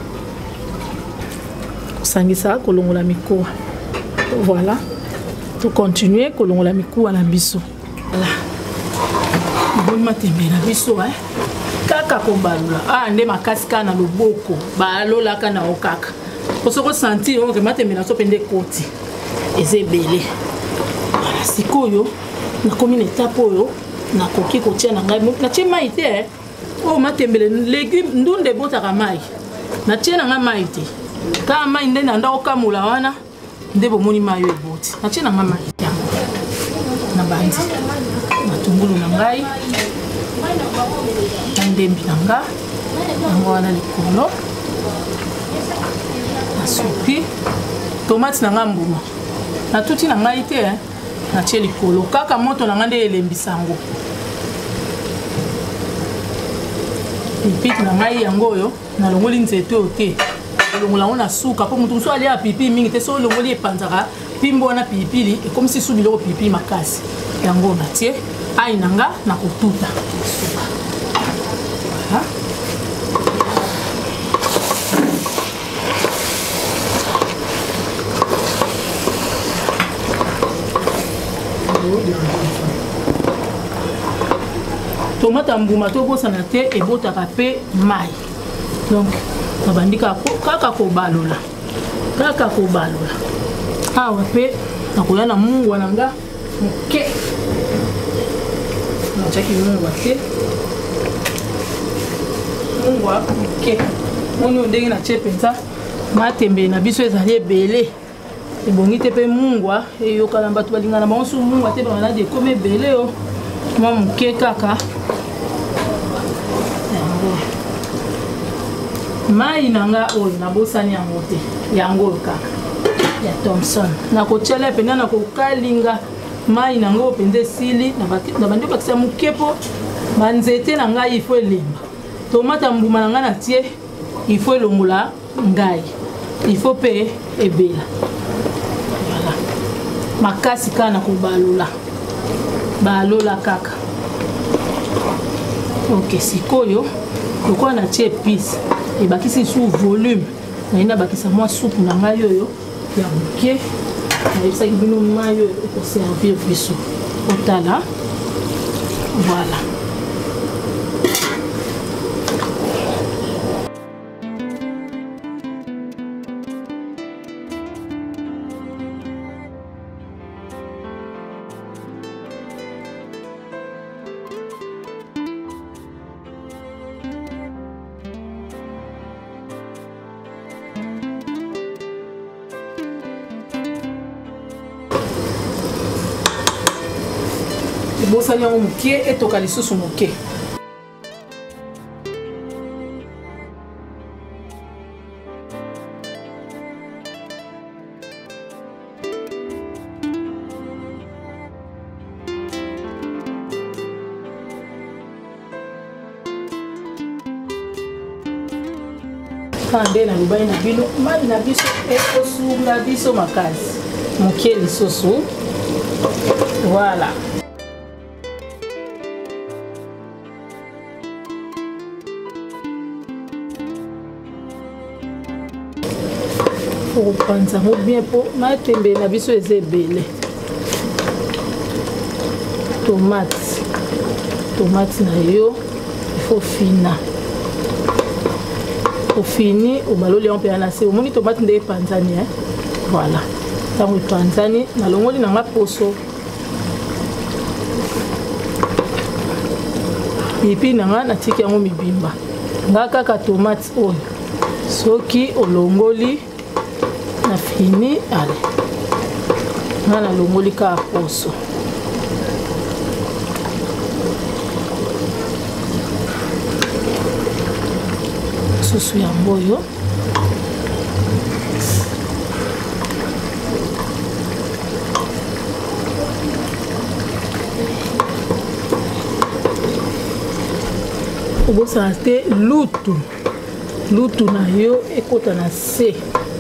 [SPEAKER 4] osangisa kolongola mikuwa voilà to continuer kolongola mikuwa na biso voilà bon matembe na biso eh kaka kobalula ah nde makasi kana loboko balola kana okaka osoko sentir on remate mena so pende koti ezebele voilà sikoyo na commune étape oyo na koki kotia na ngai na tie mai te o matembele légume ndunde botaka mai na tie na ngai mai te ka mai nde na ndako kamula wana nde bomoni mai yo eboti na tie na ngai mai te na bandi matungulu na ngai ndembi nanga yango wana likolo nasupi tomate nanga mbuma natuti na ngai te natie likolo kaka moto na ngai nde elembisa yango pipiti na ngai yango oyo nalongoli nzete oyo te elongola yango na suka mpo moto mosusu alia pilipili mingi te so olongoli epanzaka pimbo wana pilipili ekomisi su biloko pilipili makasi yango natie ai nanga na kotuta suka voilà Oh, tomate mbuma to bosana te ebotaka pe mai. Donc nabandika kaka kobalola kaka kobalola awa pe nakoya na mungwa nanga moke nachaki mungwa te mungwa moke moni ndenge na tie penza matembe na biso ezali ebele ebongi te pe mungwa eyokala bato balingana bango su mungwa te bana de comme ebele o mwa moke kaka mai nanga oyo nabosani yango te yango kaka ya Thomson nakotiala pena nakokalinga mai nango penza esili na bandi bakisa moke po banzete na ngai ifo elemba tomata mbuma na ngai na tie ifo elongola ngai ifo pe ebela voilà makasi kaka na kobalola balola kaka ok sikoyo lokola na tie épice ebakisi sous volume naina bakisa mwa soupe na ngai oyo ya moke nayebisaki bino mai oyo ekoservir biso otala voilà. Bosani yango moke etoka lisusu moke kande na lubai na bino mai na biso ekosunga biso makasi moke lisusu voilà. Pour prendre bien pour matembe na biso ezebele tomate tomate na yo il faut fina au fini au baloli on peut lancer au moni tomate ndé panzani hein voilà tango panzani na longoli na maposo pipi na nga na tiki yango mibimba ngaka ka tomate oyo soki olongoli na fini ale na longoli ka poso susu ya mboyo obosana te lutu lutu na yo ekota na se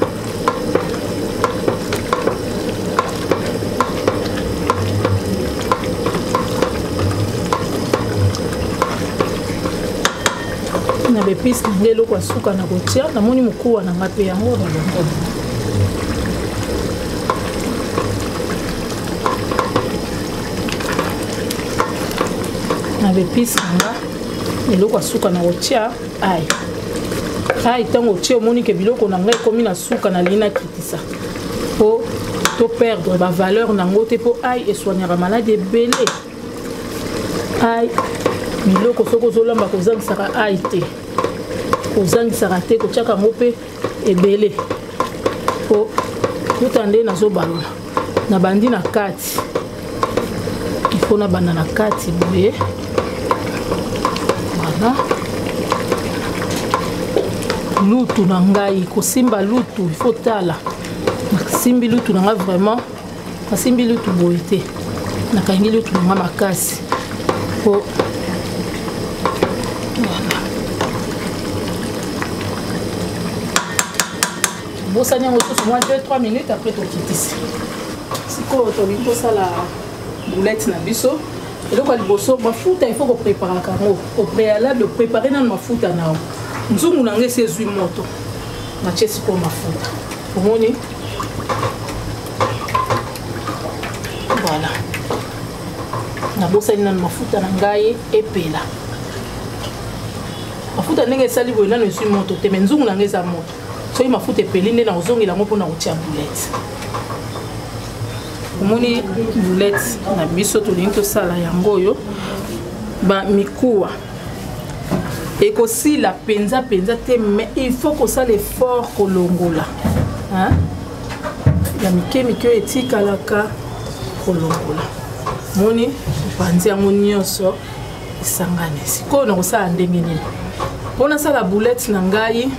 [SPEAKER 4] na bepisi na nge eloko ya suka na kotia namoni mokuwa na nga mpe yango balongo na bepisi na nga eloko ya suka na kotia ai ai ntango otia omoni ke biloko na ngai ekomi na suka na lii nakitisa mpo to perdre bavaleur nango te mpo ai esoignaka maladi ebele ai biloko soki ozolamba kozangisaka ai te kozangisaka te kotiaka yango mpe ebele mpo kuta nde nazobalola na bandi na kati ifo na banda na kati boye voilà lutu na ngai kosimba lutu ifo tala nasimbi lutu na nga vraiment nasimbi lutu boye te nakangi lutu na nga makasi po bosani yango susu moins deux trois minutes après tokitisi sikoyo tolingi tosala boulette na biso eloko ya liboso mafuta ifo kopreparaka yango au préalable prépare nano mafuta na yo nzungu na nga esi ezwi moto natie sikoyo mafuta omoni voilà na bosani na mafuta na ngai epela mafuta ndenge sali boye nano esi moto te me nzungu na ngai eza moto soki mafuta epeli nde na ozongela yango mpona kotia boulette omoni boulette na biso tolingi tosala yango oyo bamikuwa ekosila penza penza te mais il faut kosala effort kolongola ya mike mike oyo etikalaka kolongola moni opanzi yango nyonso esangani sikoyo na kosala ndenge nini mpo nasala boulette na ngai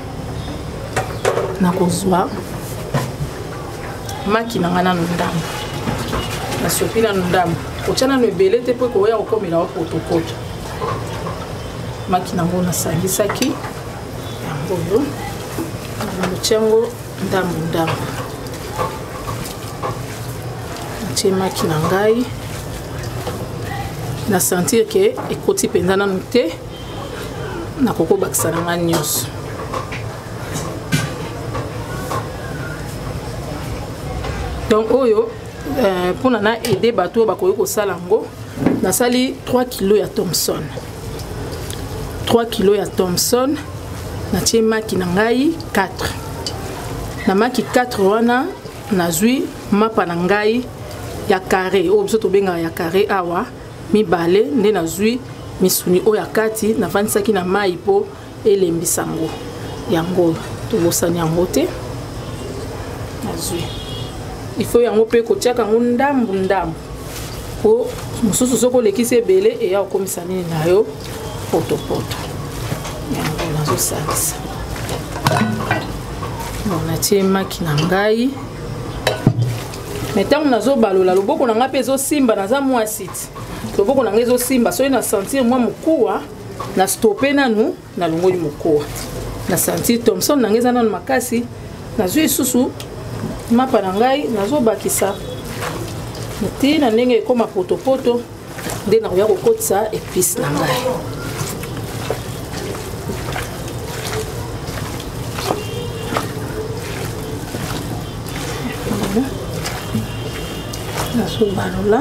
[SPEAKER 4] nakozwa maki na ngai nano ndambo nasopi nano ndambo otya nano ebele te mpo ekoya kokomela wa potopoto maki nango nasangisaki yango oyo natie yango ndambo ndambo natie maki na ngai na sentir ke ekoti mpenza nano te nakokobakisa na ngai nyonso donc oyo mpona na aide bato oyo bakoki kosala yango nasali trois kilos ya Thomson trois kilos ya Thomson natie maki na ngai quatre na maki quatre wana nazwi mapa na ngai ya carré oyo biso tobengaka ya carré awa mibale nde nazwi misuni oyo ya kati navandisaki na mai mpo elembisa yango yango tobosani yango te nazwi ifo yango mpe kotiaka yango ndambu ndambu po mosusu soki olekisi ebele eya okomisa nini na yo potopoto yango nazosalisa bon natie maki na ngai me ntango nazobalola loboko na ngai mpe ezosimba naza mwasi ti loboko na ngai ezosimba soki na sentir mwa mokuwa na stope nanu nalongoli mokuwa na sentir Thomson na ngai eza nanu makasi nazwi lisusu mapa na ngai nazobakisa nti na ndenge ekoma potopoto nde nakoya kokotisa épice na ngai nazobalola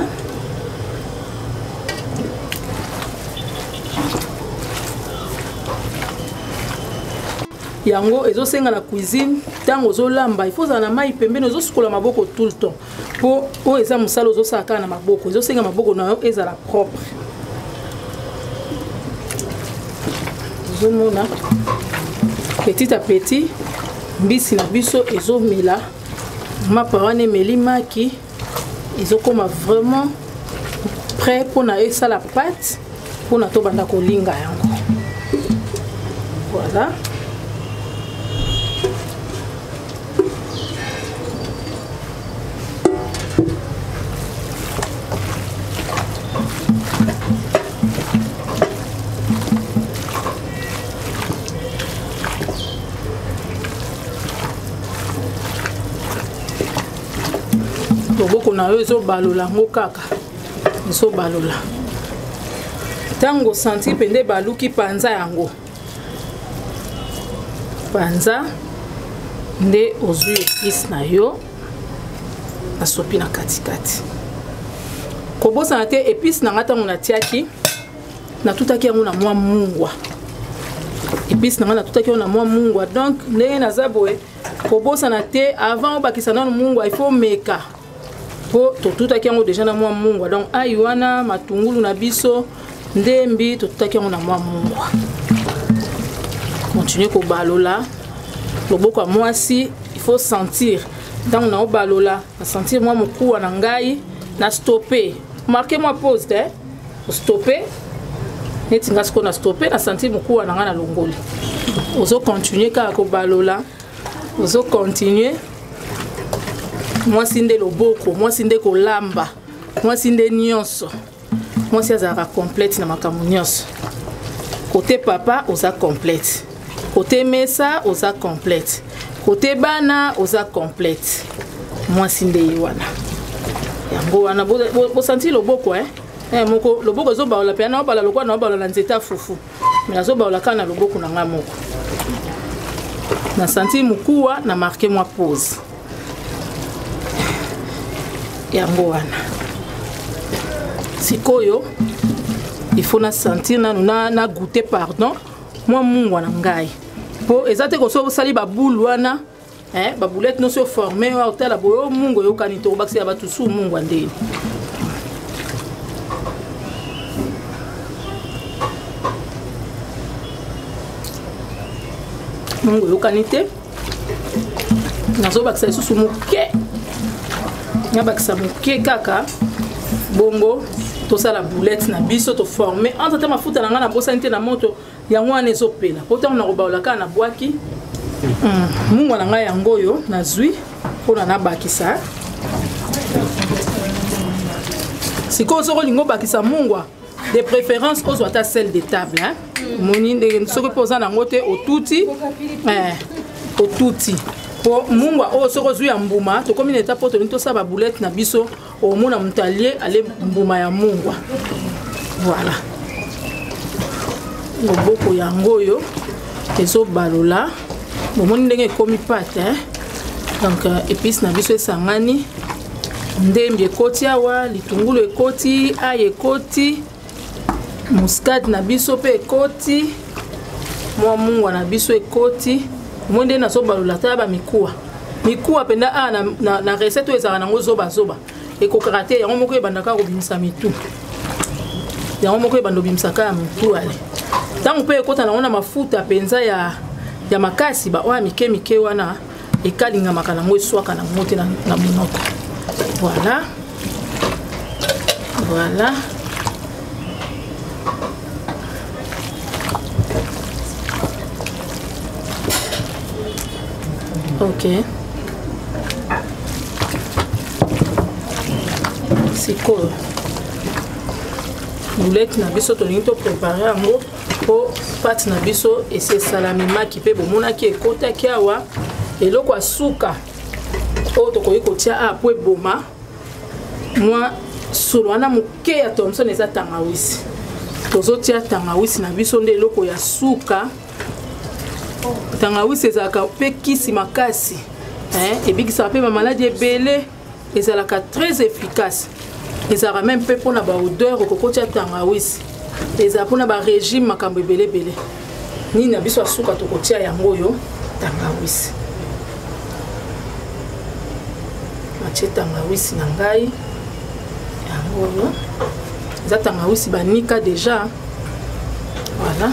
[SPEAKER 4] yango ezosenga na cuisine ntango ozolamba ifo ozala na mai pembeni ozosukola maboko tout le temps mpo oyo eza mosala ozosala kaka na maboko ezosenga maboko na yo ezala propre ozomona petit à petit mbisi na biso ezomela mapa wana emeli maki ezokoma vraiment prêt mpona esala pâte mpona tobanda kolinga yango voilà loboko na yo ezobalola yango kaka ezobalola ntango senti pende baluki panza yango panza nde ozwi épice na yo nasopi na katikati kobosana te épice na nga ntango natiaki natutaki yango na mwa mungwa épice na nga natutaki yango na mwa mungwa donc ndenge naza boye kobosana te avant obakisa nano mungwa il faut meka po totutaki yango deja na mwa mungwa donc ai wana matungulu na biso ndembi totutaki yango na mwa mungwa continue kobalola loboko ya mwasi il faut sentir ntango na obalola na sentir mwa mokuwa na ngai na stopper marquer mwa pause te stopper neti nga siko na stopper na sentir mokuwa na ngai na longoli ozo continuer kaka kobalola ozo continuer mwasi nde loboko mwasi nde kolamba mwasi nde nyonso mwasi azalaka complète na makambo nyonso côté papa oza complète côté mesa oza complète côté bana oza complète mwasi nde ye wana yango wana bosanti loboko eh eh moko loboko ezobaola mpe na obala lokwa na obala na nzeta fufu me nazobaola kaka na loboko na nga moko na santi mokuwa na marqué mwa pause yango wana sikoyo il faut na sentir na na, na goûter pardon moi mungwa na ngai po ezate ko so sali ba boule wana eh ba boulette no so formé wa otala boyo mungo yo kanito bakisi ba tusu mungwa ndeni mungo yo kanite nazo bakisa susu muke na bakisa muke kaka bongo to sala boulette na biso to former entre temps mafuta na ngana bosa nte na moto yango wana ezopela pota na kobaola kana na bwaki mungu na ngai yango yo na zui pona na bakisa siko soko lingo bakisa mungwa de préférence aux wata sel de table hein moni ndenge soko poza na ngote otuti eh otuti po mungwa o soko zui ya mbuma to komi neta poto nito sa ba boulette na biso o mona mutalier ale mbuma ya mungwa voilà ngoboko yango yo ezo balola bomoni ndenge komi pate hein donc épice na biso esangani ndembi ekoti awa litungulu ekoti aye ekoti muscade na biso pe ekoti mwa mungwa na biso ekoti monde na so balola ta ba mikuwa mikuwa penda a na, na, na recette ezaka nango zoba zoba ekokaka te yango moko ebandaka kobimisa mitu yango moko ebando bimisaka ya mitu ale tango pe ekota nango na mafuta penza ya ya makasi ba oya mike mike wana ekalinga makala ngo eswaka na mote na, na monoko voilà voilà ok sikoyo boulette na biso tolingi to préparer yango po pâte na biso ese salami maki pe bomonaki ekotaki awa eloko asuka oyo tokoki kotia a po eboma mwa solo wana moke ya thomson eza tangawisi tozotia tangawisi na biso nde eloko ya suka tangawisi ezalaka mpe kisi makasi ebikisaka mpe bamaladi ebele ezalaka très efficace ezalaka même mpe mpona baodeur okokotia tangawisi ezala mpona barégime makambo ebele ebele nini na biso asuka tokotia yango oyo tangawisi matie tangawisi na ngai yango oyo eza tangawisi banika deja voilà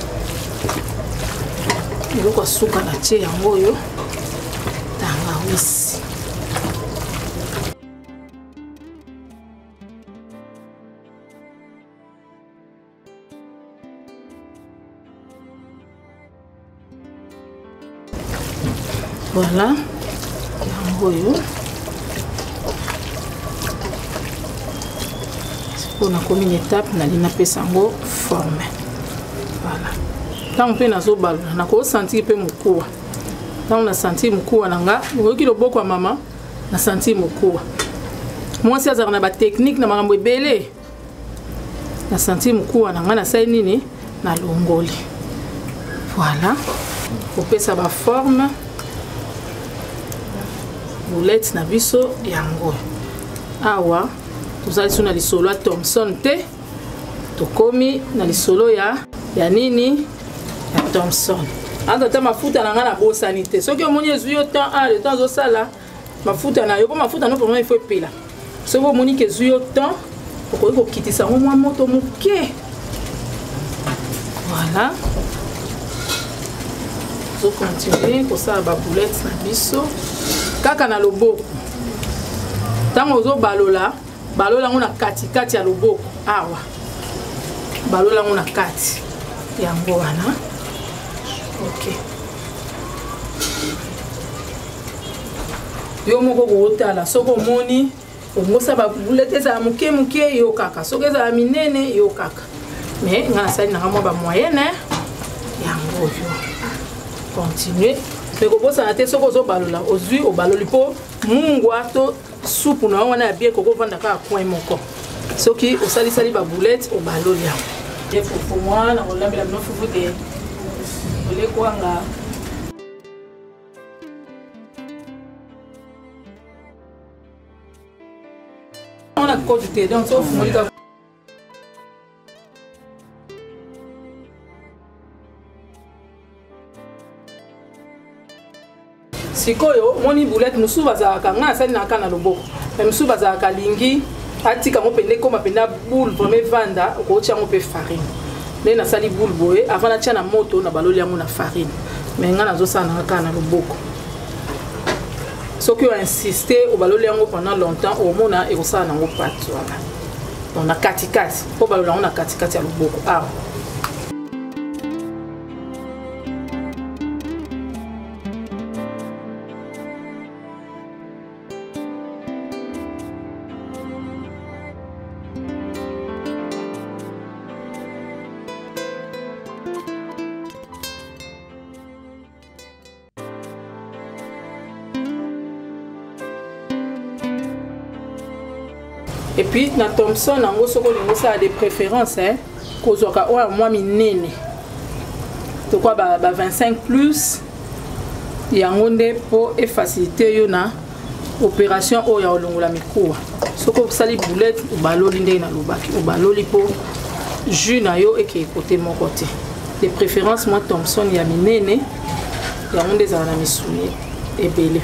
[SPEAKER 4] eloko asuka natie yango oyo tangawisi voilà yango oyo mpona komi une étape nali napesa yango forme voilà ntango mpe nazobalola nakosentir mpe mokuwa ntango nasentir mokuwa na nga oyoki loboko ya mama nasentir mokuwa mwasi azalaka na batechnique na makambo ebele nasentir mokuwa na nga nasali nini nalongoli voilà kopesa baforme boulette na biso yango awa tozali so na lisolo ya thomson te tokomi na lisolo ya ya nini ya thomson ata mafuta na nga na bosani te soki omoni ezwi yo temps a le temps ozosala mafuta na yo po mafuta no vraiment il faut epela soki omoni ke ezwi yo temps okoki kokitisa ngo mwa moto moke voilà tozokontinue kosala baboulette na biso kaka na loboko ntango ozobalola balola ngo na kati kati ya loboko awa balola ngo na kati yango wana ok yo moko kootala soki omoni ongosa baboulette ezala moke moke yo kaka soki ezala minene yo kaka mais nga nasali nanga mwa bamoyenne yango oyo continue mais kobosana te soki ozobalola ozwi obaloli mpo mungwa to supu na wana ya bien kokovanda kaka coin moko soki osalisali baboulette obaloli yango ye fufu mwa na kolambela bino fufu te olekwanga on a code te donc so fumolika sikoyo moni boulette musu bazalaka nga asali na kana loboko mais musu bazalaka lingi atika mo pende koma penda boule vraiment vanda okotia mo pe farine nde nasali boule boye avant natia na moto na baloli yango na farine mais nga nazosala na kana loboko soki oinsiste obaloli yango pendant longtemps omona ekosala nango pate wana donc na katikati po balola yango na katikati ya loboko awa. Et puis, na Thompson, on a des préférences. Hein, cause ouais, moi, minene. Donc, quoi, bah, bah, vingt-cinq plus. Il y a un pour faciliter une opération où il y a un micro. Ce que ça les boulettes, ou baloli na lobaki, ou baloli pour jus na yo et qui est côté mon côté. Les préférences, moi, Thompson, il y a minene. Il y a un des anamisous et belé.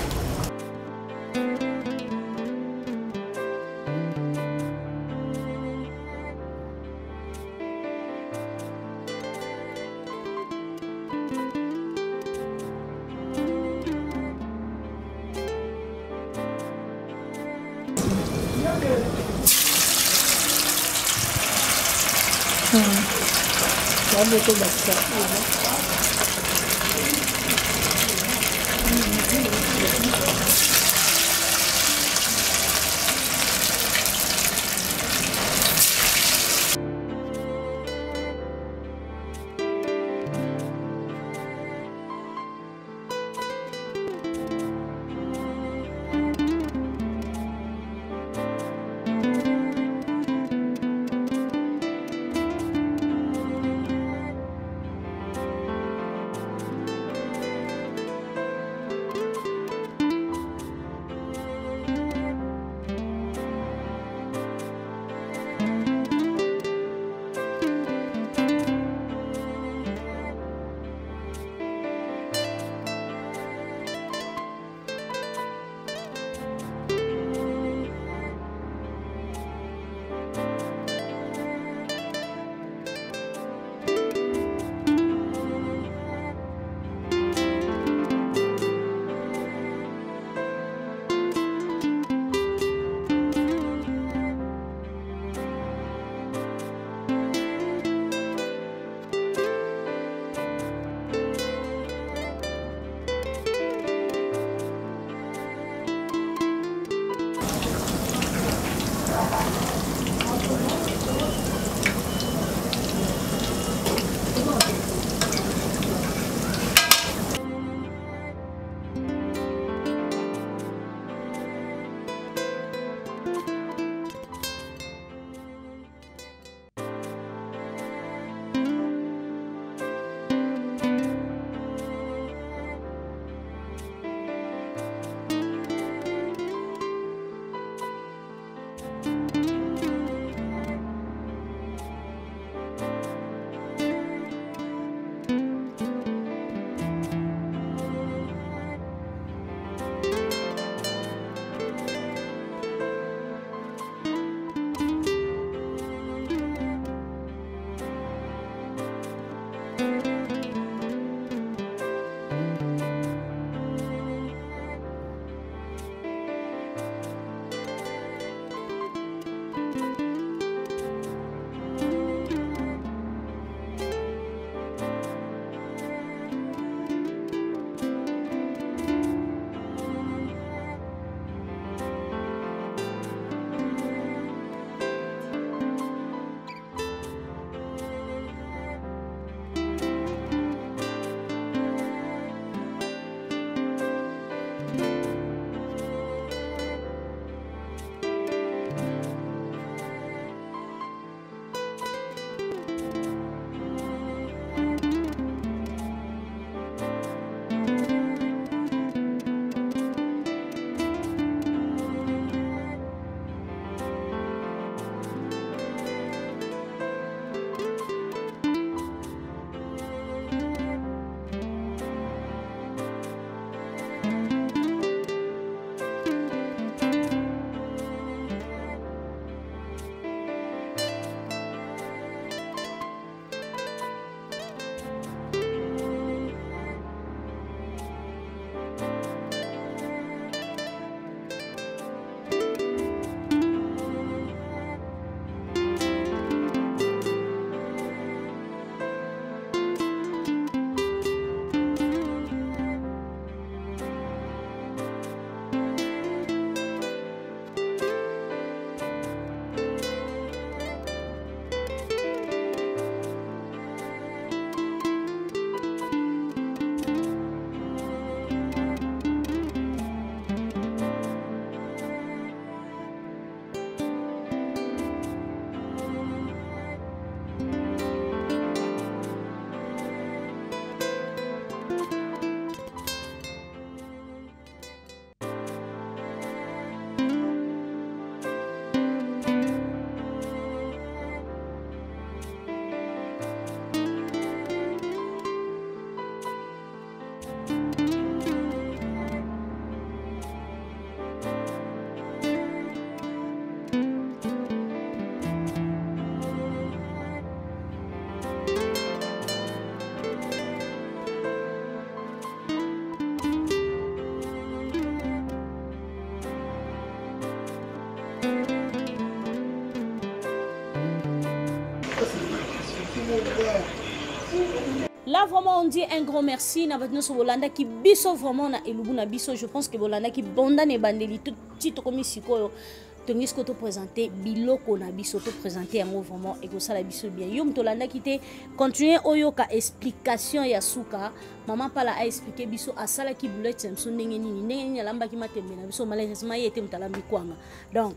[SPEAKER 3] Là, vraiment, on dit un gros merci. Na batno so Bolanda qui biso vraiment na elubu na biso. Je pense que Bolanda qui bonda ne bandeli tout petit comme sikoyo. Tongis ko to présenter biloko na biso to présenter yango vraiment et ko sala biso bien. Yom to landa qui te continuer oyoka explication ya suka. Maman pala a expliqué biso asala ki boulette samson ndenge nini ndenge nini alamba ki matembe na biso malheureusement yete mutalambi kwanga. Donc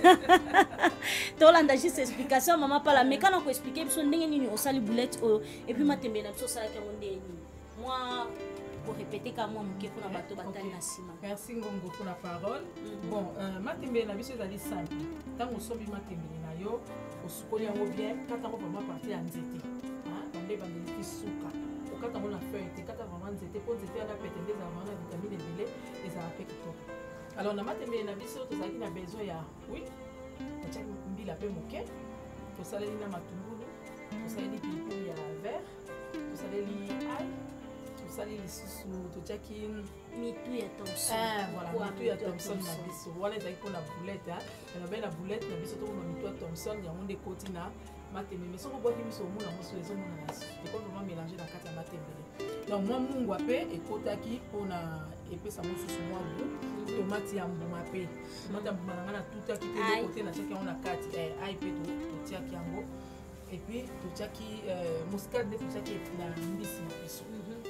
[SPEAKER 3] to landa juste explication maman pala mais quand on expliquer biso ndenge nini osali boulette et puis matembe na biso sala ki ndenge nini. Moi pour répéter comme moi muke kuna bato batali na sima.
[SPEAKER 4] Merci Ngongo pour la parole. Bon, matembe na biso ezali simple. Tant osobi matembe na yo, osukoli yango bien, kata ngo vraiment partie ya nzete. Hein, bande bande ki suka. Okata ngo na feuille, te kata vraiment nzete, po nzete na petende za vraiment vitamine ebele ezala pe kitoko. Alors na matembe na biso tozali na besoin ya oui, tchaki mbila pe moke. Tosaleli na matungulu, tosaleli pilipili ya vert, tosaleli ail. Sali lisusu tochaki
[SPEAKER 3] mitu ya Thompson.
[SPEAKER 4] Ah voilà, mitu ya Thompson na biso. Wala ezali ko na boulette hein. Na belle boulette na biso to ko mitu ya Thompson ya monde koti na matembe. Mais soko boki biso mona moso ezo mona na. Et ko vraiment mélanger na kati ya matembe. Donc moi mungwa pe ekotaki pona epesa mosusu mwa bu. Tomate ya mbuma pe. Tomate ya mbuma ngana tutaki pe kote na chaki on a kati eh ai pe to tiaki yango. Et puis tochaki euh muscade de tochaki na mbisi na biso.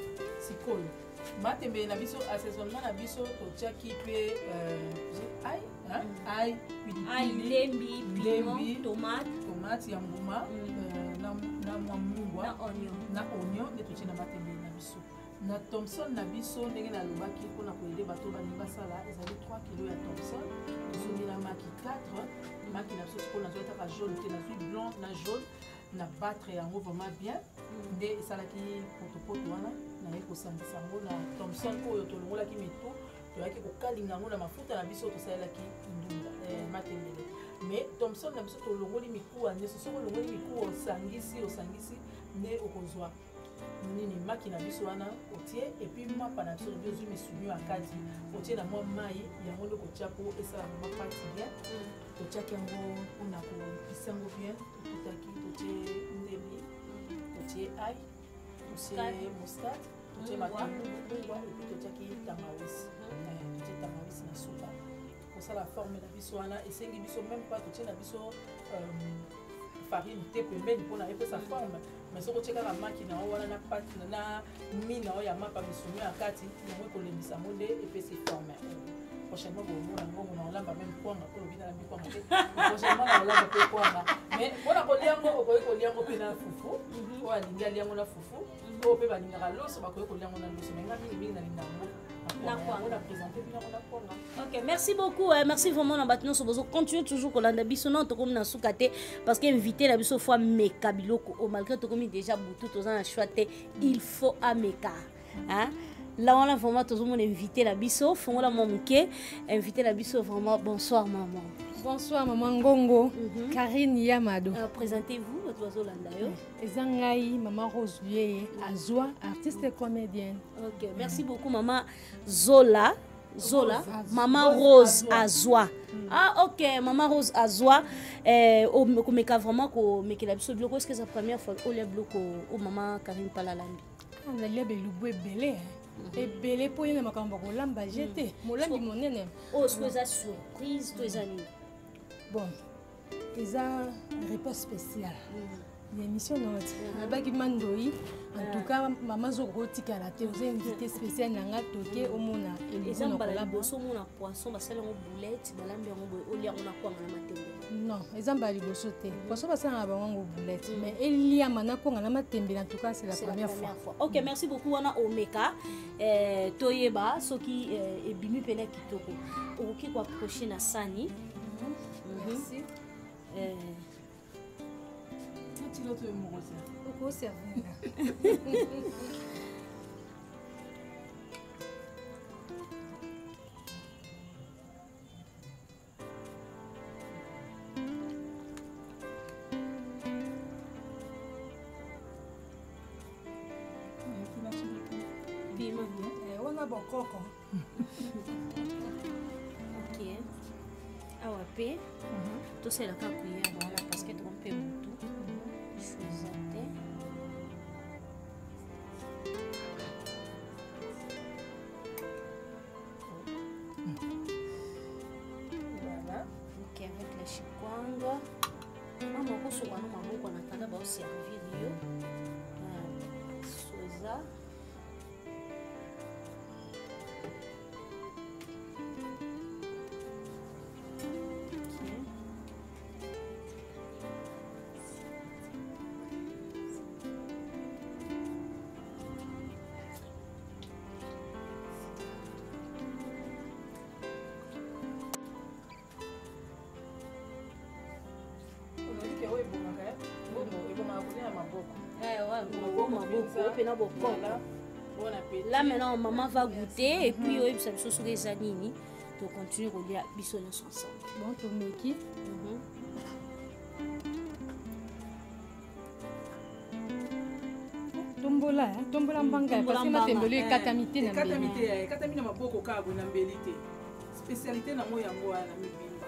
[SPEAKER 4] Sikoyo matembe na biso assaisonnement na biso totiaki pe euh ail hein ail
[SPEAKER 3] pilipili lembi piment tomate
[SPEAKER 4] tomate ya mbuma na na mungwa
[SPEAKER 3] na oignon
[SPEAKER 4] na oignon de totia na matembe na biso na Thompson na biso ndenge na lobaki pona koyede bato balingi basala ezali trois kilos ya Thompson ezongi na maki quatre maki na biso pona zoeta ka jaune te na zui blanc na jaune na battre yango vraiment bien nde esalaki potopoto wana na ye kosangisa yango na Thompson oyo tolongolaki metu toyaki kokalinga yango na mafuta na biso tosalelaki ndunda matembele mais Thompson na biso tolongoli mikuwa nyonso soki olongoli mikuwa osangisi osangisi nde okozwa nini maki na biso wana otie epuis mapa na biso lobi ozwi misuni ya kati otie na mwa mai yango nde kotia po esala mwa pati bien totiaki yango mpona kopisa yango bien totutaki totie ndembi totie ai totie muscade totie matungwa epuis totiaki tangawisi totie tangawisi na suka kosala forme na biso wana esengi biso même pas totie na biso farine te pembeni mpona epesa forme mais soko tie kaka maki na wana na pati na mina oyo ya mapa misuni ya kati yango ekolembisa yango nde epesi forme prochainement bomona ngongo na olamba même kwanga po lobi nalambi kwanga te prochainement na olamba pe kwanga mais mpona kolia yango okoki kolia yango mpe na fufu oyo alingi alia yango na fufu oyo mpe balingaka loso bakoki kolia yango na loso mais nga mingimingi nalinga yango
[SPEAKER 3] ok, merci beaucoup. Euh, merci vraiment. On continue toujours qu'on a biso non to comme na soukate parce que invité la biso fois meka biloko au malgré to comme déjà boutou to na choité il faut à meka. Hein? Là on a vraiment tout le monde invité la biso, font la monke, invité la biso vraiment bonsoir maman.
[SPEAKER 5] Bonsoir maman Ngongo, mm-hmm. Karine Yamado.
[SPEAKER 3] Euh, Présentez-vous, votre oiseau landayo.
[SPEAKER 5] Ezangai, maman Rose Vieux, Azwa, artiste et comédienne.
[SPEAKER 3] Ok, merci beaucoup maman Zola. Zola, Rose, maman Rose Azwa. Mm. Ah ok, maman Rose Azwa. Euh, au meka vraiment ko meka la biso bloko. Est-ce que c'est la première fois au le bloko au maman Karine Palalambi?
[SPEAKER 5] On a le belubwe belé. Et belé pour y maman ko lamba jeté. Molambi monene.
[SPEAKER 3] Oh, est-ce que ça surprise tous les années?
[SPEAKER 5] Bon, ils ont une réponse spéciale. L'émission non, pas qui mandoi. En tout cas, maman Zogoti qui a la télé, vous invité spécial dans la toquée au mona.
[SPEAKER 3] Ils ont balé bosso mona poisson, basale en boulette, balambi en oli en a quoi en matembe.
[SPEAKER 5] Non, ils ont balé bosso té. Poisson basale en bango boulette. Mais il y a maintenant qu'on a matembe. En tout cas, c'est la première fois.
[SPEAKER 3] Ok, merci beaucoup. On a Omeka, Toyeba, ce qui est bimi pele kitoko. Ok, quoi prochaine à Sani.
[SPEAKER 5] Merci.
[SPEAKER 3] Euh...
[SPEAKER 4] Tu l'autre amoureuse.
[SPEAKER 5] Pourquoi c'est
[SPEAKER 3] Piment.
[SPEAKER 5] On a bon coco.
[SPEAKER 3] Ok. Awa pe tosala ka kuya voilà parce que tromper mutu choisir manga mama kosoka no maboko na tanda ba servir yo soza Là maintenant maman va goûter et puis oui ça sur les anini to continuer à lire biso ensemble.
[SPEAKER 5] Bon to meki. Tombola, hein? Tombola mbanga parce que na tembele katamité na
[SPEAKER 4] katamité katamité na maboko ka bo na mbelité. Spécialité na moya ngo na mibimba.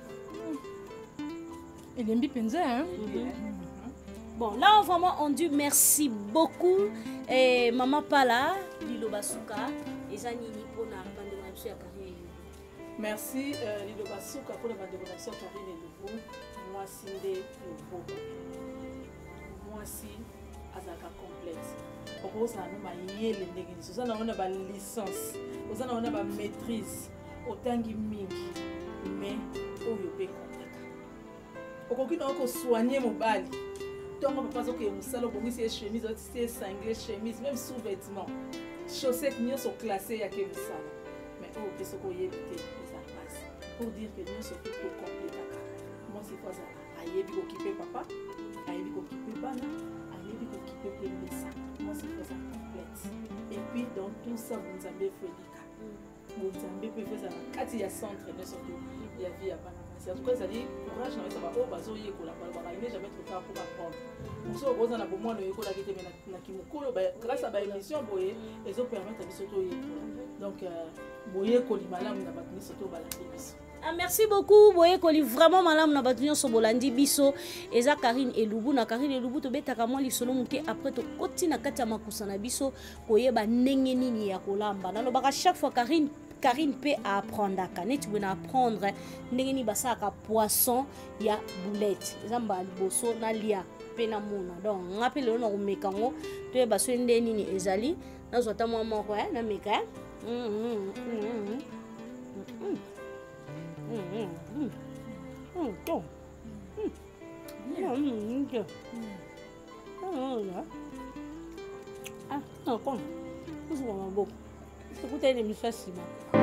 [SPEAKER 5] Et l'embi penza hein.
[SPEAKER 3] Bon, là, vraiment, on dit merci beaucoup. Et Maman Pala, Lilo Basuka, et Zanini pour la bande de Karine.
[SPEAKER 4] Merci, euh, Lilo Basuka pour la bande de Karine et Lobo. Moi, Sindé, Lobo. Moi, si, Azaka complexe. Pour ça, nous avons une licence. Nous avons une licence. Nous avons une maîtrise. Autant de mingi. Mais, on peut pas. On peut soigner mon bal. Donc, on peut pas dire que musalo bongi c'est chemise, c'est sanglé chemise, même sous-vêtements, chaussettes nous sont classées à que musalo. Mais on peut se coller éviter les armes pour dire que nous sommes plutôt complets. Moi c'est quoi ça? Aïe bi occupé papa, aïe bi occupé bana, aïe bi occupé premier ça. Moi c'est quoi ça complète. Et puis dans tout ça vous avez fait lika. Vous avez fait ça. Quand il y a centre de surtout il y a vie à bana. C'est en tout cas ça dit courage na ça va au bazo yeko la ba il n'est jamais trop tard pour apprendre. Muso oza na bomwa no yeko la kete na na kimukolo ba grâce à ba émission boye les autres permettent à biso to yeko. Donc boye ko li malamu na batuni soto balandi biso.
[SPEAKER 3] Ah, merci beaucoup boye ko li vraiment malamu na batuni so bolandi biso eza Karine Elubu na Karine Elubu to betaka mwa lisolo muke après to koti na kati ya makusa na biso koyeba ndenge nini ya kolamba. Na lobaka chaque fois Karine Karine peut apprendre à canet, tu peux apprendre n'engeni basaka poisson ya boulette. Zamba liboso na lia pena mona. Donc rappelle on o mekango to e baso ndeni ni ezali na zota mwa moko na meka. Mm mm mm. Mm. Mm. Mm. Mm. To. Mm. Mm. Mm. Ah, non, comme. Vous voyez bon. Écoutez les messages,